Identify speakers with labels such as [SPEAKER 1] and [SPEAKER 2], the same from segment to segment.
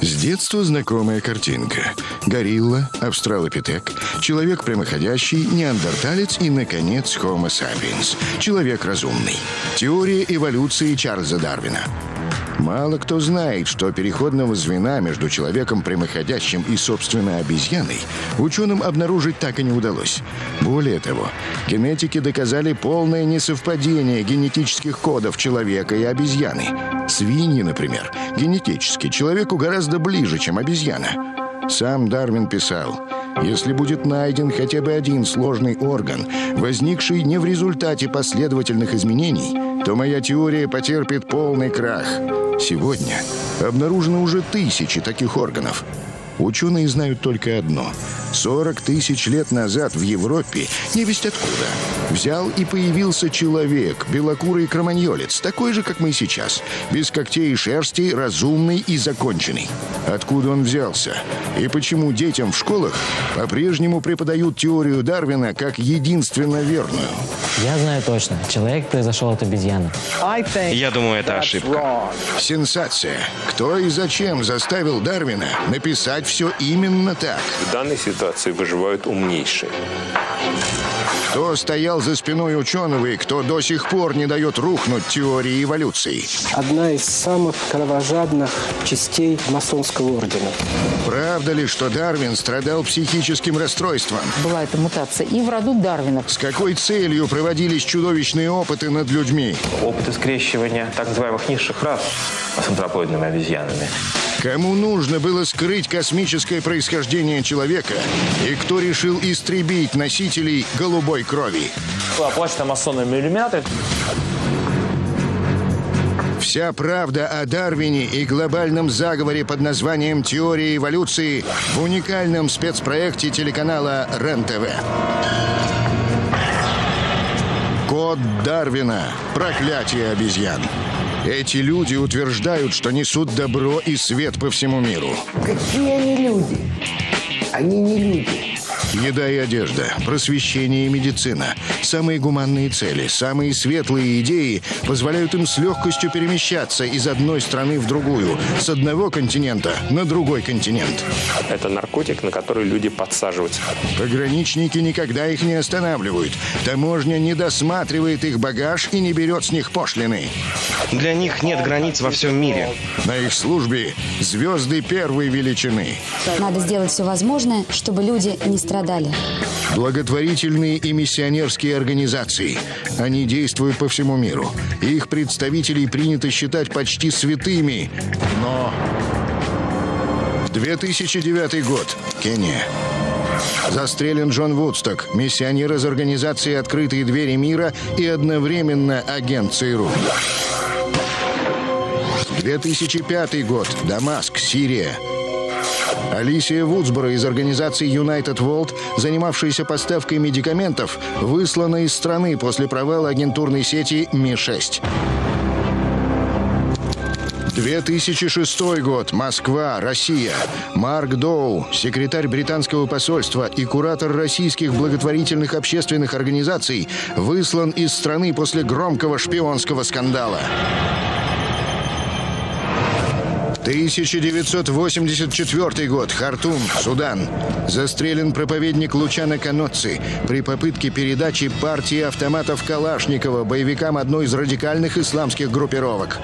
[SPEAKER 1] С детства знакомая картинка. Горилла, австралопитек, человек прямоходящий, неандерталец и, наконец, Homo sapiens. Человек разумный. Теория эволюции Чарльза Дарвина. Мало кто знает, что переходного звена между человеком прямоходящим и, собственно, обезьяной ученым обнаружить так и не удалось. Более того, генетики доказали полное несовпадение генетических кодов человека и обезьяны. Свиньи, например, генетически человеку гораздо ближе, чем обезьяна. Сам Дарвин писал: «Если будет найден хотя бы один сложный орган, возникший не в результате последовательных изменений, то моя теория потерпит полный крах». Сегодня обнаружено уже тысячи таких органов. Ученые знают только одно. 40 тысяч лет назад в Европе, невесть откуда, взял и появился человек, белокурый кроманьолец, такой же, как мы сейчас, без когтей и шерсти, разумный и законченный. Откуда он взялся? И почему детям в школах по-прежнему преподают теорию Дарвина как единственно верную?
[SPEAKER 2] Я знаю точно. Человек произошел от обезьяны.
[SPEAKER 3] Я думаю, это ошибка.
[SPEAKER 1] Сенсация. Кто и зачем заставил Дарвина написать все именно так?
[SPEAKER 4] В данной ситуации выживают умнейшие.
[SPEAKER 1] Кто стоял за спиной ученого и кто до сих пор не дает рухнуть теории эволюции?
[SPEAKER 5] Одна из самых кровожадных частей масонского ордена.
[SPEAKER 1] Правда ли, что Дарвин страдал психическим расстройством?
[SPEAKER 6] Была эта мутация и в роду Дарвинов.
[SPEAKER 1] С какой целью проводились чудовищные опыты над людьми?
[SPEAKER 7] Опыты скрещивания так называемых низших рас с антропоидными обезьянами.
[SPEAKER 1] Кому нужно было скрыть космическое происхождение человека? И кто решил истребить носителей голубой крови?
[SPEAKER 7] Оплачена масонами иллюминаты.
[SPEAKER 1] Вся правда о Дарвине и глобальном заговоре под названием «Теория эволюции» в уникальном спецпроекте телеканала РЕН-ТВ. Код Дарвина. Проклятие обезьян. Эти люди утверждают, что несут добро и свет по всему миру.
[SPEAKER 8] Какие они люди? Они не люди.
[SPEAKER 1] Еда и одежда, просвещение и медицина. Самые гуманные цели, самые светлые идеи позволяют им с легкостью перемещаться из одной страны в другую, с одного континента на другой континент.
[SPEAKER 4] Это наркотик, на который люди подсаживаются.
[SPEAKER 1] Пограничники никогда их не останавливают. Таможня не досматривает их багаж и не берет с них пошлины.
[SPEAKER 3] Для них нет границ во всем мире.
[SPEAKER 1] На их службе звезды первой величины.
[SPEAKER 9] Надо сделать все возможное, чтобы люди не страдали.
[SPEAKER 1] Благотворительные и миссионерские организации. Они действуют по всему миру. Их представителей принято считать почти святыми. Но 2009 год. Кения. Застрелен Джон Вудсток, миссионер из организации «Открытые двери мира» и одновременно агент ЦРУ. 2005 год. Дамаск, Сирия. Алисия Вудсборо из организации United World, занимавшаяся поставкой медикаментов, выслана из страны после провала агентурной сети Ми-6. 2006 год. Москва, Россия. Марк Доу, секретарь британского посольства и куратор российских благотворительных общественных организаций, выслан из страны после громкого шпионского скандала. 1984 год. Хартум, Судан. Застрелен проповедник Лучано Каноцци при попытке передачи партии автоматов Калашникова боевикам одной из радикальных исламских группировок.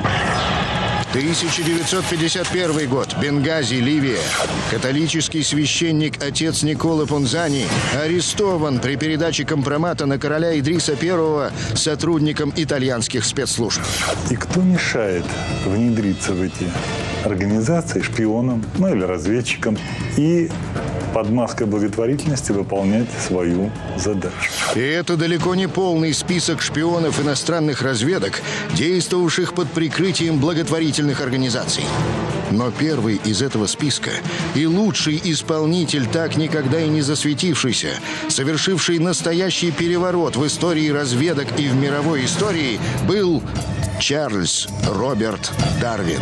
[SPEAKER 1] 1951 год. Бенгази, Ливия. Католический священник отец Никола Пунзани арестован при передаче компромата на короля Идриса I сотрудникам итальянских спецслужб.
[SPEAKER 10] И кто мешает внедриться в эти организации шпионам, ну или разведчикам, и под маской благотворительности выполнять свою задачу?
[SPEAKER 1] И это далеко не полный список шпионов иностранных разведок, действовавших под прикрытием благотворительных организаций. Но первый из этого списка и лучший исполнитель, так никогда и не засветившийся, совершивший настоящий переворот в истории разведок и в мировой истории, был Чарльз Роберт Дарвин.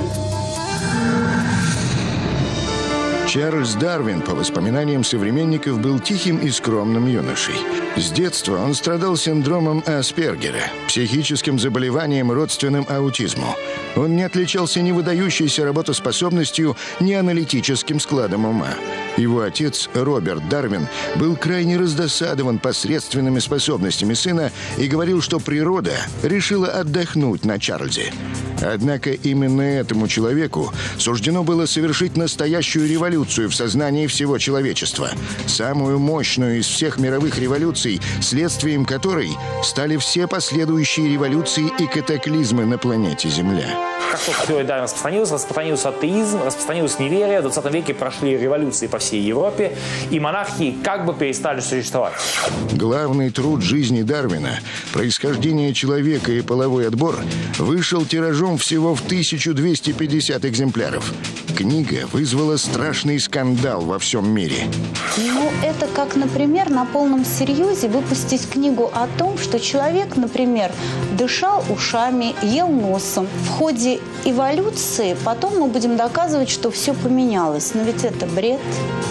[SPEAKER 1] Чарльз Дарвин, по воспоминаниям современников, был тихим и скромным юношей. С детства он страдал синдромом Аспергера, психическим заболеванием, родственным аутизму. Он не отличался ни выдающейся работоспособностью, ни аналитическим складом ума. Его отец, Роберт Дарвин, был крайне раздосадован посредственными способностями сына и говорил, что природа решила отдохнуть на Чарльзе. Однако именно этому человеку суждено было совершить настоящую революцию в сознании всего человечества. Самую мощную из всех мировых революций, следствием которой стали все последующие революции и катаклизмы на планете Земля.
[SPEAKER 7] Как только теория Дарвина распространился атеизм, распространилось неверие. В 20 веке прошли революции по всей Европе, и монархии как бы перестали существовать.
[SPEAKER 1] Главный труд жизни Дарвина «Происхождение человека и половой отбор» вышел тиражом всего в 1250 экземпляров. Книга вызвала страшный скандал во всем мире.
[SPEAKER 11] Ну, это как, например, на полном серьезе выпустить книгу о том, что человек, например, дышал ушами, ел носом. В ходе эволюции потом мы будем доказывать, что все поменялось. Но ведь это бред.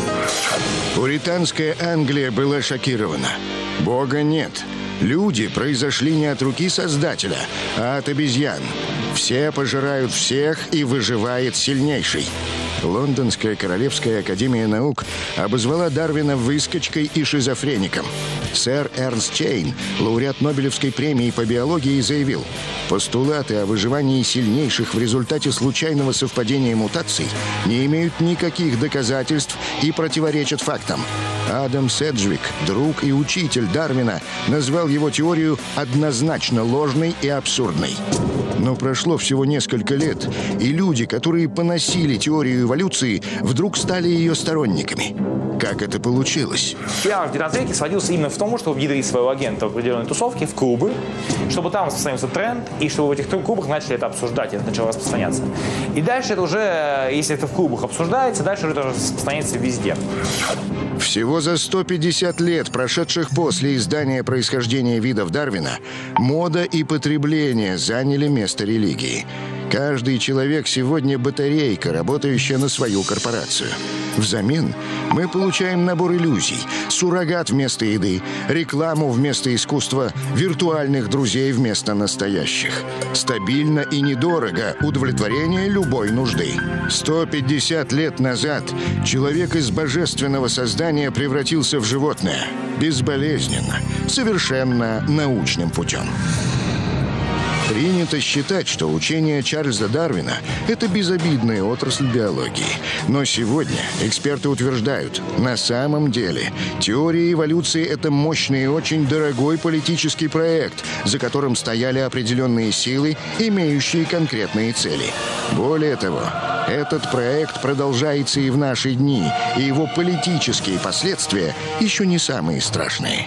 [SPEAKER 1] Пуританская Англия была шокирована. Бога нет. Люди произошли не от руки Создателя, а от обезьян. Все пожирают всех, и выживает сильнейший. Лондонская Королевская академия наук обозвала Дарвина выскочкой и шизофреником. Сэр Эрнст Чейн, лауреат Нобелевской премии по биологии, заявил: постулаты о выживании сильнейших в результате случайного совпадения мутаций не имеют никаких доказательств и противоречат фактам. Адам Седжвик, друг и учитель Дарвина, назвал его теорию однозначно ложной и абсурдной. Но прошло всего несколько лет, и люди, которые поносили теорию эволюции, вдруг стали ее сторонниками. Как это получилось?
[SPEAKER 7] Пиар в 19 веке сводился именно в том, чтобы внедрить своего агента в определенные тусовки, в клубы, чтобы там распространился тренд, и чтобы в этих клубах начали это обсуждать, и это начало распространяться. И дальше это уже, если это в клубах обсуждается, дальше это распространяется везде.
[SPEAKER 1] Всего за 150 лет, прошедших после издания «Происхождение видов» Дарвина, мода и потребление заняли место религии. Каждый человек сегодня батарейка, работающая на свою корпорацию. Взамен мы получаем набор иллюзий, суррогат вместо еды, рекламу вместо искусства, виртуальных друзей вместо настоящих. Стабильно и недорого удовлетворение любой нужды. 150 лет назад человек из божественного создания превратился в животное. Безболезненно, совершенно научным путем. Принято считать, что учение Чарльза Дарвина – это безобидная отрасль биологии. Но сегодня эксперты утверждают, на самом деле теория эволюции – это мощный и очень дорогой политический проект, за которым стояли определенные силы, имеющие конкретные цели. Более того, этот проект продолжается и в наши дни, и его политические последствия еще не самые страшные.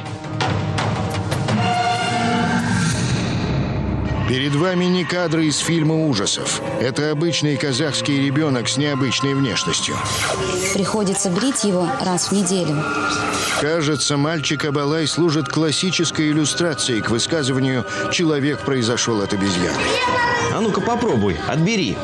[SPEAKER 1] Перед вами не кадры из фильма ужасов. Это обычный казахский ребенок с необычной внешностью.
[SPEAKER 9] Приходится брить его раз в неделю.
[SPEAKER 1] Кажется, мальчик Абалай служит классической иллюстрацией к высказыванию «человек произошел от обезьяны».
[SPEAKER 3] А ну-ка попробуй, отбери.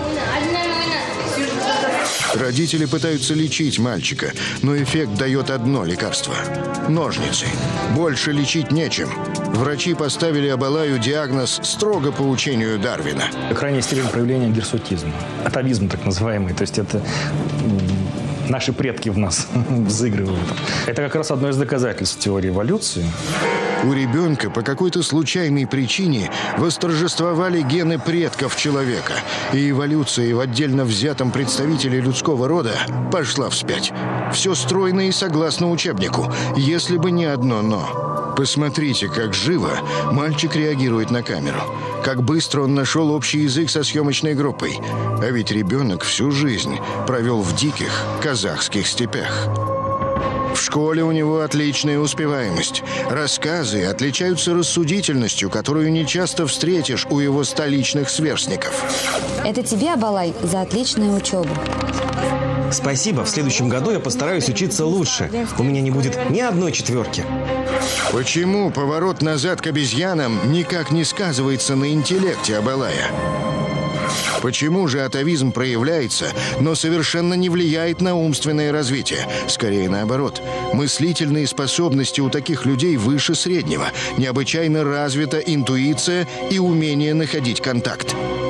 [SPEAKER 1] Родители пытаются лечить мальчика, но эффект дает одно лекарство – ножницы. Больше лечить нечем. Врачи поставили Абалаю диагноз строго по учению Дарвина.
[SPEAKER 12] Крайняя степень проявления гирсутизма. Атовизм так называемый. То есть это наши предки в нас взыгрывают. Это как раз одно из доказательств теории эволюции.
[SPEAKER 1] У ребенка по какой-то случайной причине восторжествовали гены предков человека, и эволюция в отдельно взятом представителе людского рода пошла вспять. Все стройно и согласно учебнику, если бы не одно «но». Посмотрите, как живо мальчик реагирует на камеру, как быстро он нашел общий язык со съемочной группой. А ведь ребенок всю жизнь провел в диких казахских степях. В школе у него отличная успеваемость. Рассказы отличаются рассудительностью, которую нечасто встретишь у его столичных сверстников.
[SPEAKER 9] Это тебе, Абалай, за отличную учебу.
[SPEAKER 3] Спасибо, в следующем году я постараюсь учиться лучше. У меня не будет ни одной четверки.
[SPEAKER 1] Почему поворот назад к обезьянам никак не сказывается на интеллекте Абалая? Почему же атовизм проявляется, но совершенно не влияет на умственное развитие? Скорее наоборот. Мыслительные способности у таких людей выше среднего. Необычайно развита интуиция и умение находить контакт.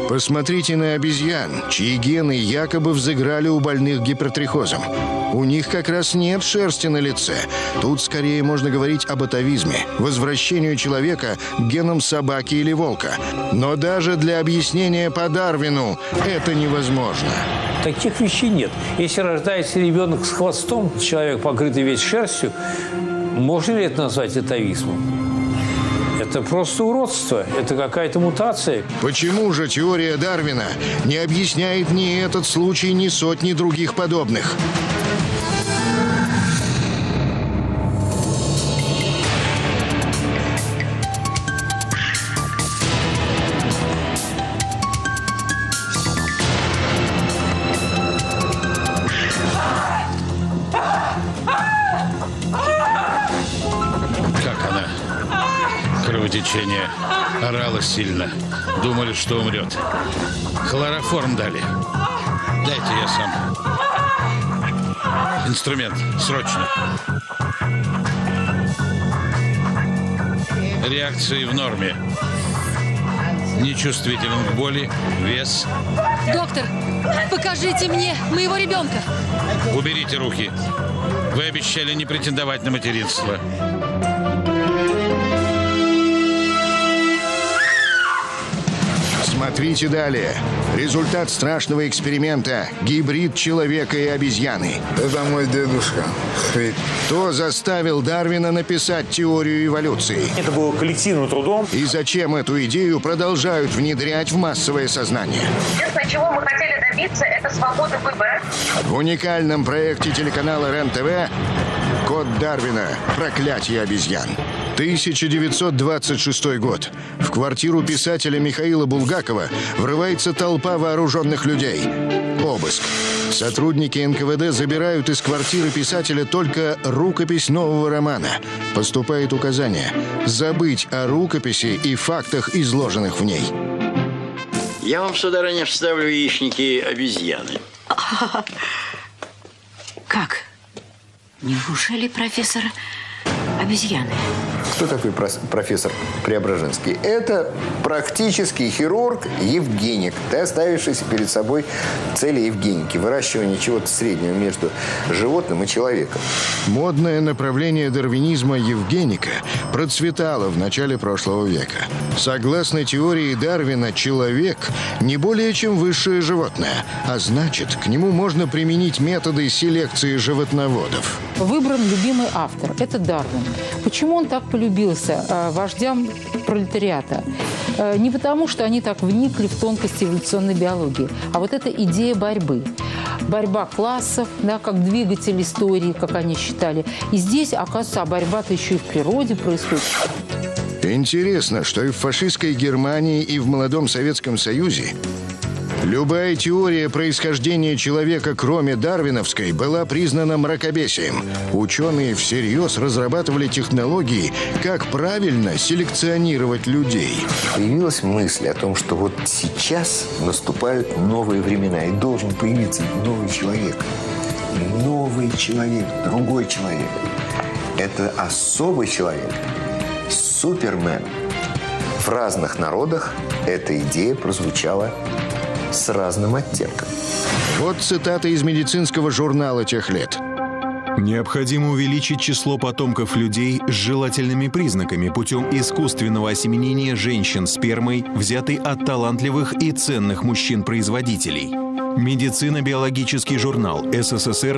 [SPEAKER 1] Посмотрите на обезьян, чьи гены якобы взыграли у больных гипертрихозом. У них как раз нет шерсти на лице. Тут скорее можно говорить об атовизме, возвращению человека к генам собаки или волка. Но даже для объяснения по Дарвину это невозможно.
[SPEAKER 13] Таких вещей нет. Если рождается ребенок с хвостом, человек, покрытый весь шерстью, можно ли это назвать атовизмом? Это просто уродство, это какая-то мутация.
[SPEAKER 1] Почему же теория Дарвина не объясняет ни этот случай, ни сотни других подобных?
[SPEAKER 14] Кровотечение. Орала сильно. Думали, что умрет. Хлороформ дали. Дайте я сам. Инструмент. Срочно. Реакции в норме. Нечувствителен к боли. Вес.
[SPEAKER 15] Доктор, покажите мне моего ребенка.
[SPEAKER 14] Уберите руки. Вы обещали не претендовать на материнство.
[SPEAKER 1] Смотрите далее. Результат страшного эксперимента. Гибрид человека и обезьяны.
[SPEAKER 16] Это мой дедушка.
[SPEAKER 1] Кто заставил Дарвина написать теорию эволюции?
[SPEAKER 7] Это было коллективным трудом.
[SPEAKER 1] И зачем эту идею продолжают внедрять в массовое сознание?
[SPEAKER 17] Единственное, чего мы хотели добиться, это свободы выбора.
[SPEAKER 1] В уникальном проекте телеканала РЕН-ТВ «Код Дарвина. Проклятие обезьян». 1926 год. В квартиру писателя Михаила Булгакова врывается толпа вооруженных людей. Обыск. Сотрудники НКВД забирают из квартиры писателя только рукопись нового романа. Поступает указание забыть о рукописи и фактах, изложенных в ней.
[SPEAKER 18] Я вам, сударыня, вставлю яичники обезьяны.
[SPEAKER 19] Как? Неужели профессор обезьяны?
[SPEAKER 16] Кто такой профессор Преображенский? Это практический хирург, евгеник, оставившийся перед собой цели евгеники, выращивание чего-то среднего между животным и человеком.
[SPEAKER 1] Модное направление дарвинизма евгеника процветало в начале прошлого века. Согласно теории Дарвина, человек не более чем высшее животное, а значит, к нему можно применить методы селекции животноводов.
[SPEAKER 6] Выбран любимый автор – это Дарвин. Почему он так полюбился вождям пролетариата? Не потому, что они так вникли в тонкости эволюционной биологии, а вот эта идея борьбы. Борьба классов, да, как двигатель истории, как они считали. И здесь, оказывается, борьба-то еще и в природе происходит.
[SPEAKER 1] Интересно, что и в фашистской Германии, и в молодом Советском Союзе любая теория происхождения человека, кроме дарвиновской, была признана мракобесием. Ученые всерьез разрабатывали технологии, как правильно селекционировать людей.
[SPEAKER 16] Появилась мысль о том, что вот сейчас наступают новые времена, и должен появиться новый человек. Новый человек, другой человек. Это особый человек, супермен. В разных народах эта идея прозвучала с разным оттенком.
[SPEAKER 1] Вот цитата из медицинского журнала тех лет.
[SPEAKER 20] Необходимо увеличить число потомков людей с желательными признаками путем искусственного осеменения женщин спермой, взятой от талантливых и ценных мужчин-производителей. Медицина-биологический журнал, СССР,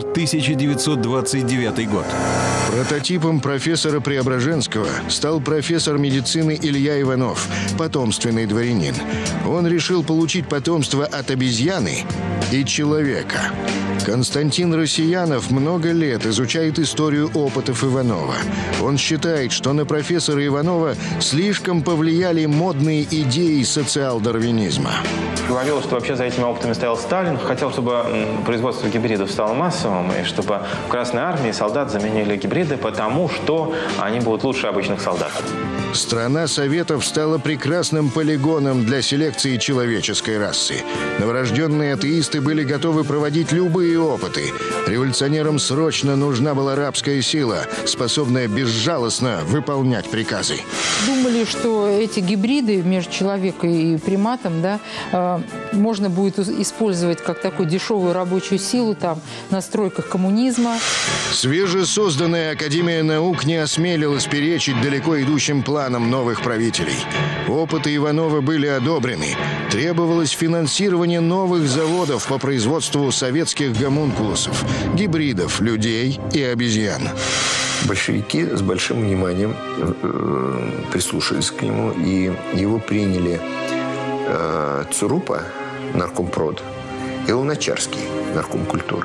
[SPEAKER 20] 1929 год.
[SPEAKER 1] Прототипом профессора Преображенского стал профессор медицины Илья Иванов, потомственный дворянин. Он решил получить потомство от обезьяны и человека. Константин Россиянов много лет изучает историю опытов Иванова. Он считает, что на профессора Иванова слишком повлияли модные идеи социал-дарвинизма.
[SPEAKER 7] Говорилось, что вообще за этими опытами стоял Сталин. Хотел, чтобы производство гибридов стало массовым, и чтобы в Красной армии солдат заменили гибриды, потому что они будут лучше обычных солдат.
[SPEAKER 1] Страна Советов стала прекрасным полигоном для селекции человеческой расы. Новорожденные атеисты были готовы проводить любые опыты. Революционерам срочно нужна была рабская сила, способная безжалостно выполнять приказы.
[SPEAKER 6] Думали, что эти гибриды между человеком и приматом, да, можно будет использовать как такую дешевую рабочую силу там, на стройках коммунизма.
[SPEAKER 1] Свежесозданная Академия наук не осмелилась перечить далеко идущим планам новых правителей. Опыты Иванова были одобрены. Требовалось финансирование новых заводов по производству советских гомункулусов, гибридов людей и обезьян.
[SPEAKER 16] Большевики с большим вниманием прислушались к нему, и его приняли Цурупа, наркомпрод, и Луначарский, нарком культуры.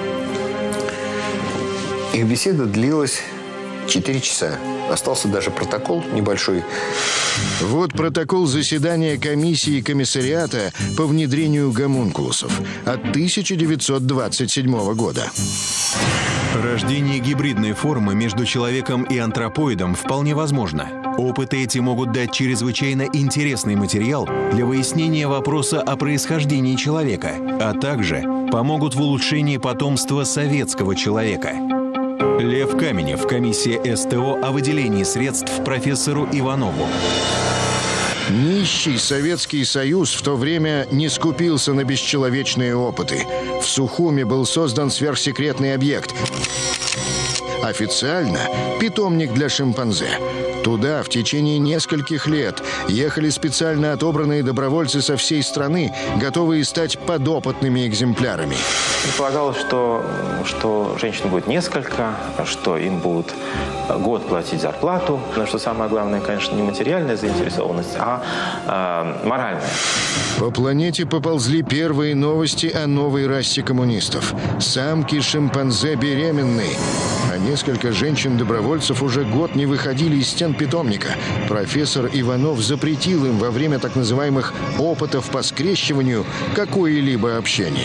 [SPEAKER 16] Их беседа длилась 4 часа. Остался даже протокол небольшой.
[SPEAKER 1] Вот протокол заседания комиссии комиссариата по внедрению гомункулусов от 1927 года.
[SPEAKER 20] Рождение гибридной формы между человеком и антропоидом вполне возможно. Опыты эти могут дать чрезвычайно интересный материал для выяснения вопроса о происхождении человека, а также помогут в улучшении потомства советского человека. Лев Каменев, комиссия СТО о выделении средств профессору Иванову.
[SPEAKER 1] Нищий Советский Союз в то время не скупился на бесчеловечные опыты. В Сухуми был создан сверхсекретный объект. Официально питомник для шимпанзе. Туда в течение нескольких лет ехали специально отобранные добровольцы со всей страны, готовые стать подопытными экземплярами.
[SPEAKER 7] Предполагалось, что женщин будет несколько, что им будут год платить зарплату. Но что самое главное, конечно, не материальная заинтересованность, а моральная.
[SPEAKER 1] По планете поползли первые новости о новой расе коммунистов. Самки шимпанзе беременны. А несколько женщин-добровольцев уже год не выходили из стен питомника. Профессор Иванов запретил им во время так называемых опытов по скрещиванию какое-либо общение.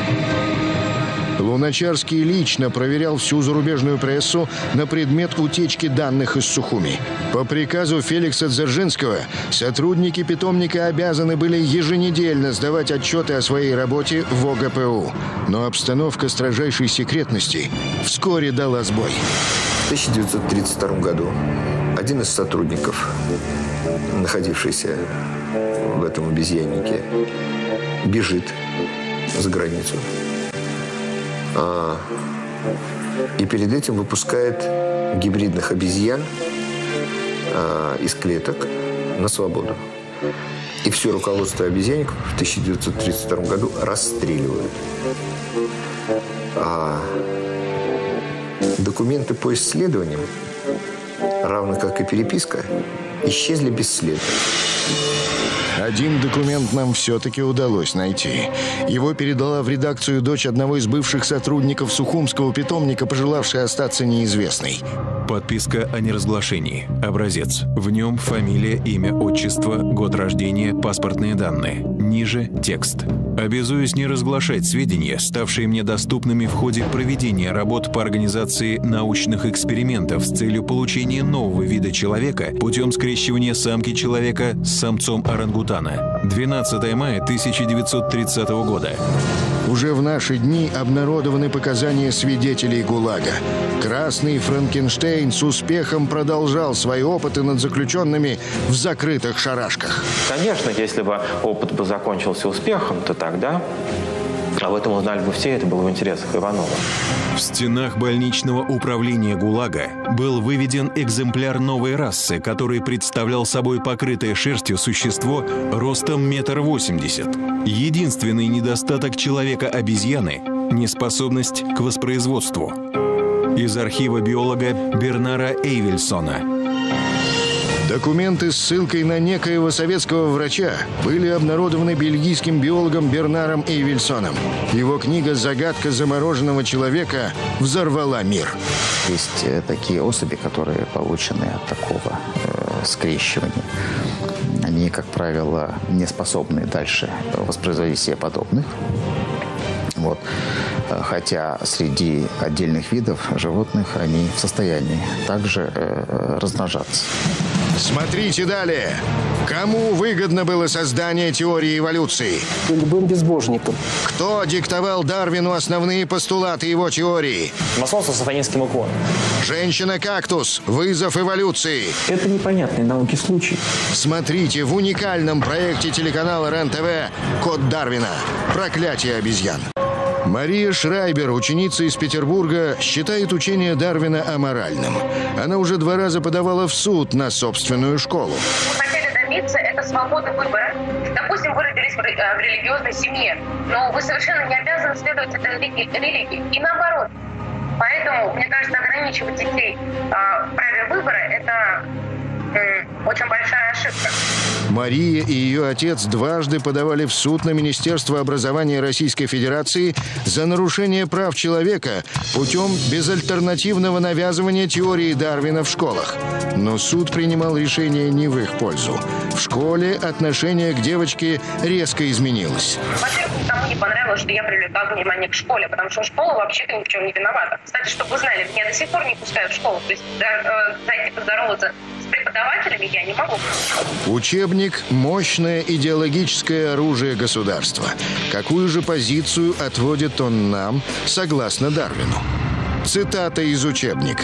[SPEAKER 1] Луначарский лично проверял всю зарубежную прессу на предмет утечки данных из Сухуми. По приказу Феликса Дзержинского сотрудники питомника обязаны были еженедельно сдавать отчеты о своей работе в ОГПУ. Но обстановка строжайшей секретности вскоре дала сбой.
[SPEAKER 16] В 1932 году один из сотрудников, находившийся в этом обезьяннике, бежит за границу. И перед этим выпускает гибридных обезьян из клеток на свободу. И все руководство обезьянников в 1932 году расстреливают. Документы по исследованиям, равно как и переписка, исчезли бесследно.
[SPEAKER 1] Один документ нам все-таки удалось найти. Его передала в редакцию дочь одного из бывших сотрудников Сухумского питомника, пожелавшая остаться неизвестной.
[SPEAKER 20] Подписка о неразглашении. Образец. В нем фамилия, имя, отчество, год рождения, паспортные данные. Ниже текст. Обязуюсь не разглашать сведения, ставшие мне доступными в ходе проведения работ по организации научных экспериментов с целью получения нового вида человека путем скрещивания самки человека с самцом орангутана. 12 мая 1930 года.
[SPEAKER 1] Уже в наши дни обнародованы показания свидетелей ГУЛАГа. Красный Франкенштейн с успехом продолжал свои опыты над заключенными в закрытых шарашках.
[SPEAKER 7] Конечно, если бы опыт бы закончился успехом, то тогда об этом узнали бы все, это было в интересах Иванова.
[SPEAKER 20] В стенах больничного управления ГУЛАГа был выведен экземпляр новой расы, который представлял собой покрытое шерстью существо ростом 1,80 м. Единственный недостаток человека-обезьяны – неспособность к воспроизводству. Из архива биолога Бернара Эйвельсона.
[SPEAKER 1] Документы с ссылкой на некоего советского врача были обнародованы бельгийским биологом Бернаром Эйвельсоном. Его книга «Загадка замороженного человека» взорвала мир.
[SPEAKER 21] Есть такие особи, которые получены от такого скрещивания. Они, как правило, не способны дальше воспроизводить себе подобных. Вот. хотя среди отдельных видов животных они в состоянии также размножаться.
[SPEAKER 1] Смотрите далее. Кому выгодно было создание теории эволюции?
[SPEAKER 5] Любым безбожникам.
[SPEAKER 1] Кто диктовал Дарвину основные постулаты его теории?
[SPEAKER 7] Масонство с сатанинским уклоном.
[SPEAKER 1] Женщина-кактус. Вызов эволюции.
[SPEAKER 5] Это непонятный науке случай.
[SPEAKER 1] Смотрите в уникальном проекте телеканала РЕН-ТВ «Код Дарвина. Проклятие обезьян». Мария Шрайбер, ученица из Петербурга, считает учение Дарвина аморальным. Она уже 2 раза подавала в суд на собственную школу.
[SPEAKER 17] Мы хотели добиться это свободы выбора. Допустим, вы родились в религиозной семье, но вы совершенно не обязаны следовать этой религии. И наоборот. Поэтому, мне кажется, ограничивать детей в праве выбора – это очень большая ошибка.
[SPEAKER 1] Мария и ее отец дважды подавали в суд на Министерство образования Российской Федерации за нарушение прав человека путем безальтернативного навязывания теории Дарвина в школах. Но суд принимал решение не в их пользу. В школе отношение к девочке резко изменилось.
[SPEAKER 17] Во-первых, никому не понравилось, что я привлекала внимание к школе, потому что школа вообще-то ни в чем не виновата. Кстати, чтобы вы знали, меня до сих пор не пускают в школу. То есть зайти поздороваться с преподавателями я не могу.
[SPEAKER 1] Учебник – мощное идеологическое оружие государства. Какую же позицию отводит он нам, согласно Дарвину? Цитата из учебника.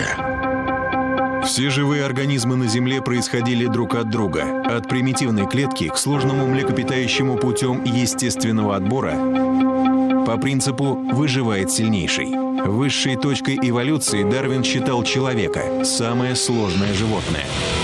[SPEAKER 20] Все живые организмы на Земле происходили друг от друга. От примитивной клетки к сложному млекопитающему путем естественного отбора по принципу «выживает сильнейший». Высшей точкой эволюции Дарвин считал человека – самое сложное животное.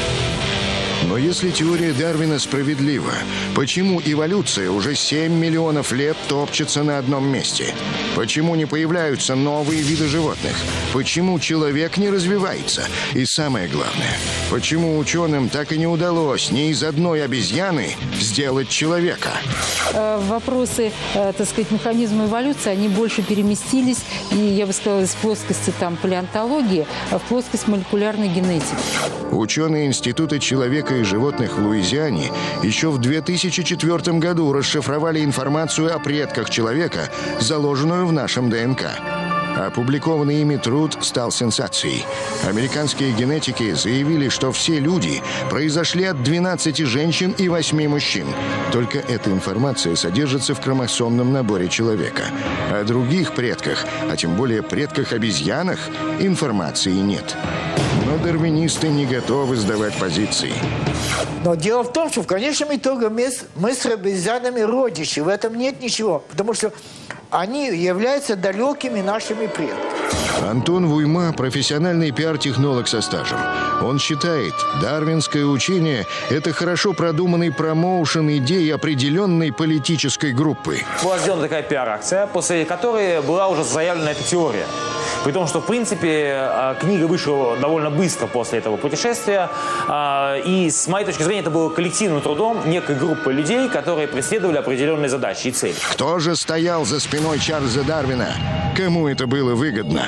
[SPEAKER 1] Но если теория Дарвина справедлива, почему эволюция уже 7 миллионов лет топчется на одном месте? Почему не появляются новые виды животных? Почему человек не развивается? И самое главное, почему ученым так и не удалось ни из одной обезьяны сделать человека?
[SPEAKER 6] Вопросы, так сказать, механизма эволюции, они больше переместились, и я бы сказала, из плоскости палеонтологии в плоскость молекулярной генетики.
[SPEAKER 1] Ученые Института человека и животных в Луизиане еще в 2004 году расшифровали информацию о предках человека, заложенную в нашем ДНК. Опубликованный ими труд стал сенсацией. Американские генетики заявили, что все люди произошли от 12 женщин и 8 мужчин. Только эта информация содержится в хромосомном наборе человека. О других предках, а тем более предках-обезьянах, информации нет. Но дарвинисты не готовы сдавать позиции.
[SPEAKER 2] Но дело в том, что в конечном итоге мы с обезьянами родичи. В этом нет ничего. Потому что они являются далекими нашими предками.
[SPEAKER 1] Антон Вуйма – профессиональный пиар-технолог со стажем. Он считает, дарвинское учение – это хорошо продуманный промоушен идей определенной политической группы.
[SPEAKER 7] Была сделана такая пиар-акция, после которой была уже заявлена эта теория. При том, что, в принципе, книга вышла довольно быстро после этого путешествия. И, с моей точки зрения, это было коллективным трудом некой группы людей, которые преследовали определенные задачи и цели.
[SPEAKER 1] Кто же стоял за спиной Чарльза Дарвина? Кому это было выгодно?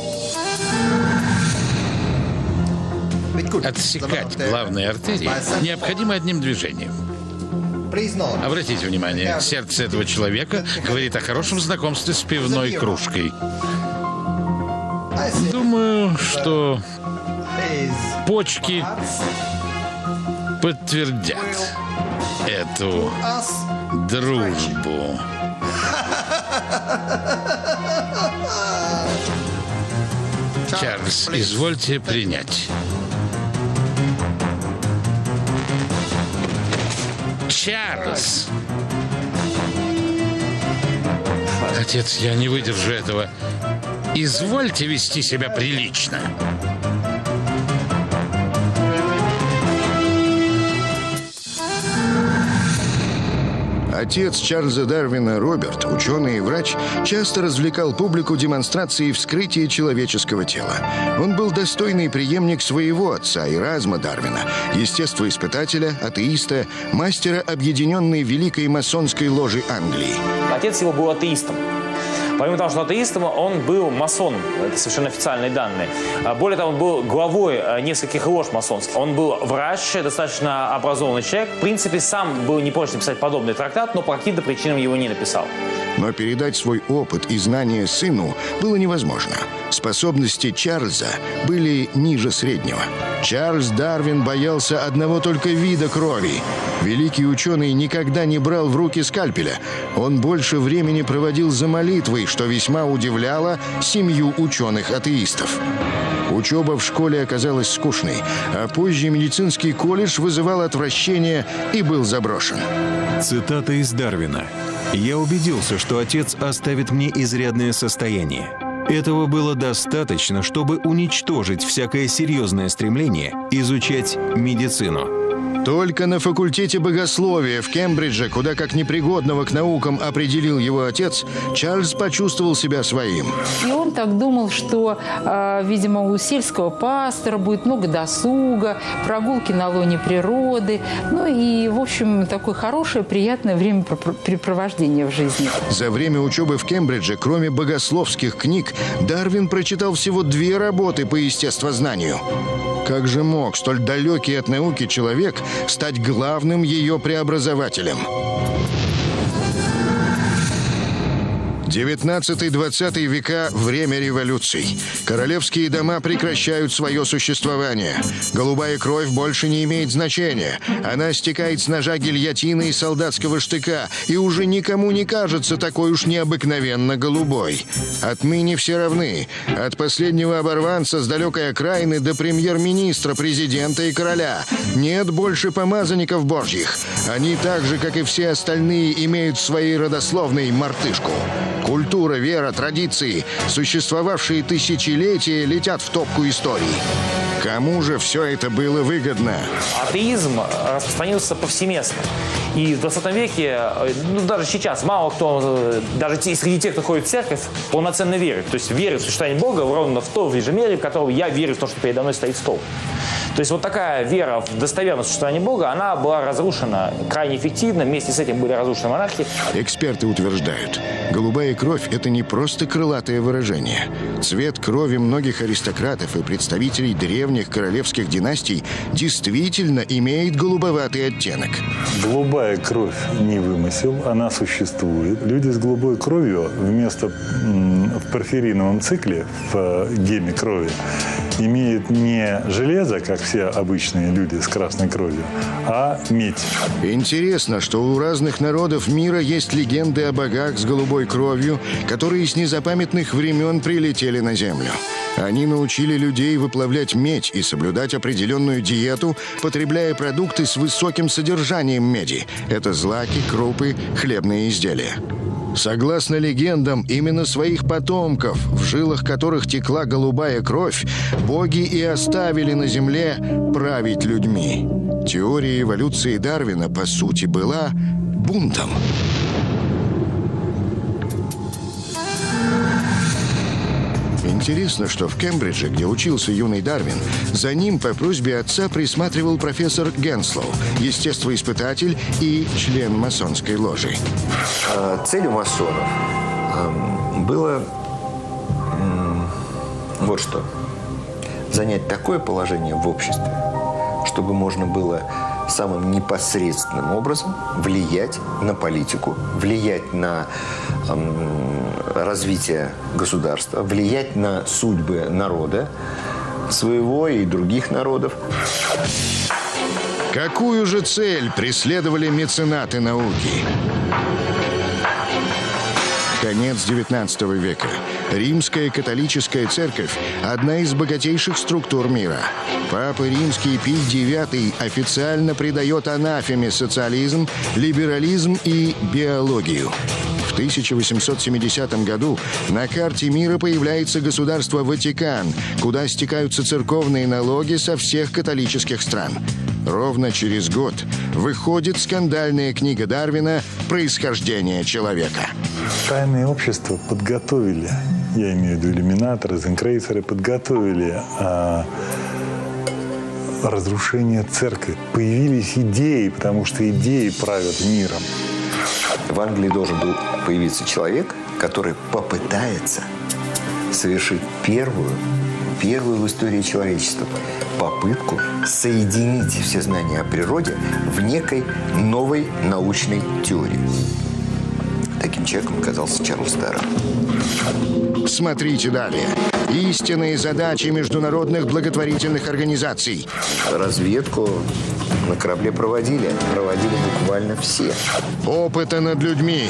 [SPEAKER 14] Отсекать главные артерии необходимо одним движением. Обратите внимание, сердце этого человека говорит о хорошем знакомстве с пивной кружкой. Думаю, что почки подтвердят эту дружбу. Чарльз, извольте принять. Чарльз! Отец, я не выдержу этого. Извольте вести себя прилично.
[SPEAKER 1] Отец Чарльза Дарвина Роберт, ученый и врач, часто развлекал публику демонстрацией вскрытия человеческого тела. Он был достойный преемник своего отца Эразма Дарвина, естествоиспытателя, атеиста, мастера объединенной Великой масонской ложи Англии.
[SPEAKER 7] Отец его был атеистом. Помимо того, что атеистом, он был масоном. Это совершенно официальные данные. Более того, он был главой нескольких лож масонских. Он был врач, достаточно образованный человек. В принципе, сам был не прочь написать подобный трактат, но по каким-то причинам его не написал.
[SPEAKER 1] Но передать свой опыт и знания сыну было невозможно. Способности Чарльза были ниже среднего. Чарльз Дарвин боялся одного только вида крови. Великий ученый никогда не брал в руки скальпеля. Он больше времени проводил за молитвой, что весьма удивляло семью ученых-атеистов. Учеба в школе оказалась скучной, а позже медицинский колледж вызывал отвращение и был заброшен.
[SPEAKER 20] Цитата из Дарвина. «Я убедился, что отец оставит мне изрядное состояние. Этого было достаточно, чтобы уничтожить всякое серьезное стремление изучать медицину».
[SPEAKER 1] Только на факультете богословия в Кембридже, куда как непригодного к наукам определил его отец, Чарльз почувствовал себя своим.
[SPEAKER 6] И он так думал, что, видимо, у сельского пастора будет много досуга, прогулки на лоне природы, ну и, в общем, такое хорошее, приятное времяпрепровождение в жизни.
[SPEAKER 1] За время учебы в Кембридже, кроме богословских книг, Дарвин прочитал всего 2 работы по естествознанию. Как же мог столь далекий от науки человек стать главным ее преобразователем? 19-20 века – время революций. Королевские дома прекращают свое существование. Голубая кровь больше не имеет значения. Она стекает с ножа гильотины и солдатского штыка и уже никому не кажется такой уж необыкновенно голубой. Отныне все равны. От последнего оборванца с далекой окраины до премьер-министра, президента и короля. Нет больше помазанников божьих. Они так же, как и все остальные, имеют в своей родословной мартышку. Культура, вера, традиции, существовавшие тысячелетия, летят в топку истории. Кому же все это было выгодно?
[SPEAKER 7] Атеизм распространился повсеместно. И в 20 веке, ну, даже сейчас, мало кто, даже среди тех, кто ходит в церковь, полноценно верит. То есть верит в существование Бога ровно в той же мере, в которой я верю в то, что передо мной стоит стол. То есть вот такая вера в достоверность существования Бога, она была разрушена крайне эффективно. Вместе с этим были разрушены монархии.
[SPEAKER 1] Эксперты утверждают, голубая кровь – это не просто крылатое выражение. Цвет крови многих аристократов и представителей древних королевских династий действительно имеет голубоватый оттенок.
[SPEAKER 10] Голубая кровь не вымысел, она существует. Люди с голубой кровью вместо в порфириновом цикле, в геме крови, имеют не железо, как все обычные люди с красной кровью, а медь.
[SPEAKER 1] Интересно, что у разных народов мира есть легенды о богах с голубой кровью, которые с незапамятных времен прилетели на Землю. Они научили людей выплавлять медь и соблюдать определенную диету, потребляя продукты с высоким содержанием меди. Это злаки, крупы, хлебные изделия. Согласно легендам, именно своих потомков, в жилах которых текла голубая кровь, боги и оставили на земле править людьми. Теория эволюции Дарвина, по сути, была бунтом. Интересно, что в Кембридже, где учился юный Дарвин, за ним по просьбе отца присматривал профессор Генслоу, естествоиспытатель и член масонской ложи.
[SPEAKER 16] Целью масонов было вот что. Занять такое положение в обществе, чтобы можно было самым непосредственным образом влиять на политику, влиять на развитие государства, влиять на судьбы народа, своего и других народов.
[SPEAKER 1] Какую же цель преследовали меценаты науки? Конец XIX века. Римская католическая церковь – одна из богатейших структур мира. Папа Римский Пий IX официально придает анафеме социализм, либерализм и биологию. В 1870 году на карте мира появляется государство Ватикан, куда стекаются церковные налоги со всех католических стран. Ровно через год выходит скандальная книга Дарвина «Происхождение человека».
[SPEAKER 10] Тайные общества подготовили, я имею в виду иллюминаторы, зенкрейсеры, подготовили разрушение церкви. Появились идеи, потому что идеи правят миром.
[SPEAKER 16] В Англии должен был появиться человек, который попытается совершить первую в истории человечества попытку соединить все знания о природе в некой новой научной теории. Таким человеком оказался Чарльз Дарвин.
[SPEAKER 1] Смотрите далее. Истинные задачи международных благотворительных организаций.
[SPEAKER 16] Разведку на корабле проводили буквально все.
[SPEAKER 1] Опыты над людьми.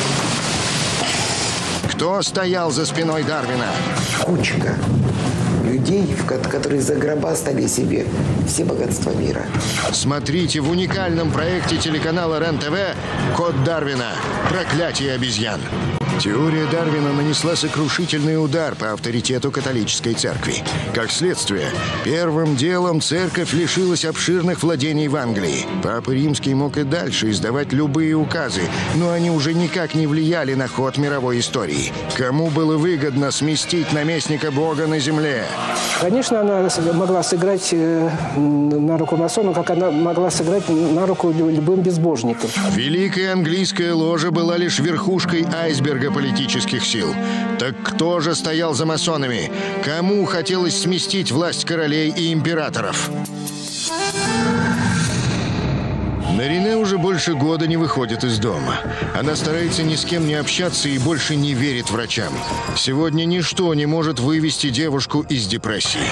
[SPEAKER 1] Кто стоял за спиной Дарвина?
[SPEAKER 16] Кучка людей, которые за гроба стали себе все богатства мира.
[SPEAKER 1] Смотрите в уникальном проекте телеканала РЕН-ТВ «Код Дарвина. Проклятие обезьян». Теория Дарвина нанесла сокрушительный удар по авторитету католической церкви. Как следствие, первым делом церковь лишилась обширных владений в Англии. Папа Римский мог и дальше издавать любые указы, но они уже никак не влияли на ход мировой истории. Кому было выгодно сместить наместника Бога на земле?
[SPEAKER 5] Конечно, она могла сыграть на руку масонам, как она могла сыграть на руку любым безбожникам.
[SPEAKER 1] Великая английская ложа была лишь верхушкой айсберга политических сил. Так кто же стоял за масонами? Кому хотелось сместить власть королей и императоров? Нарине уже больше года не выходит из дома. Она старается ни с кем не общаться и больше не верит врачам. Сегодня ничто не может вывести девушку из депрессии.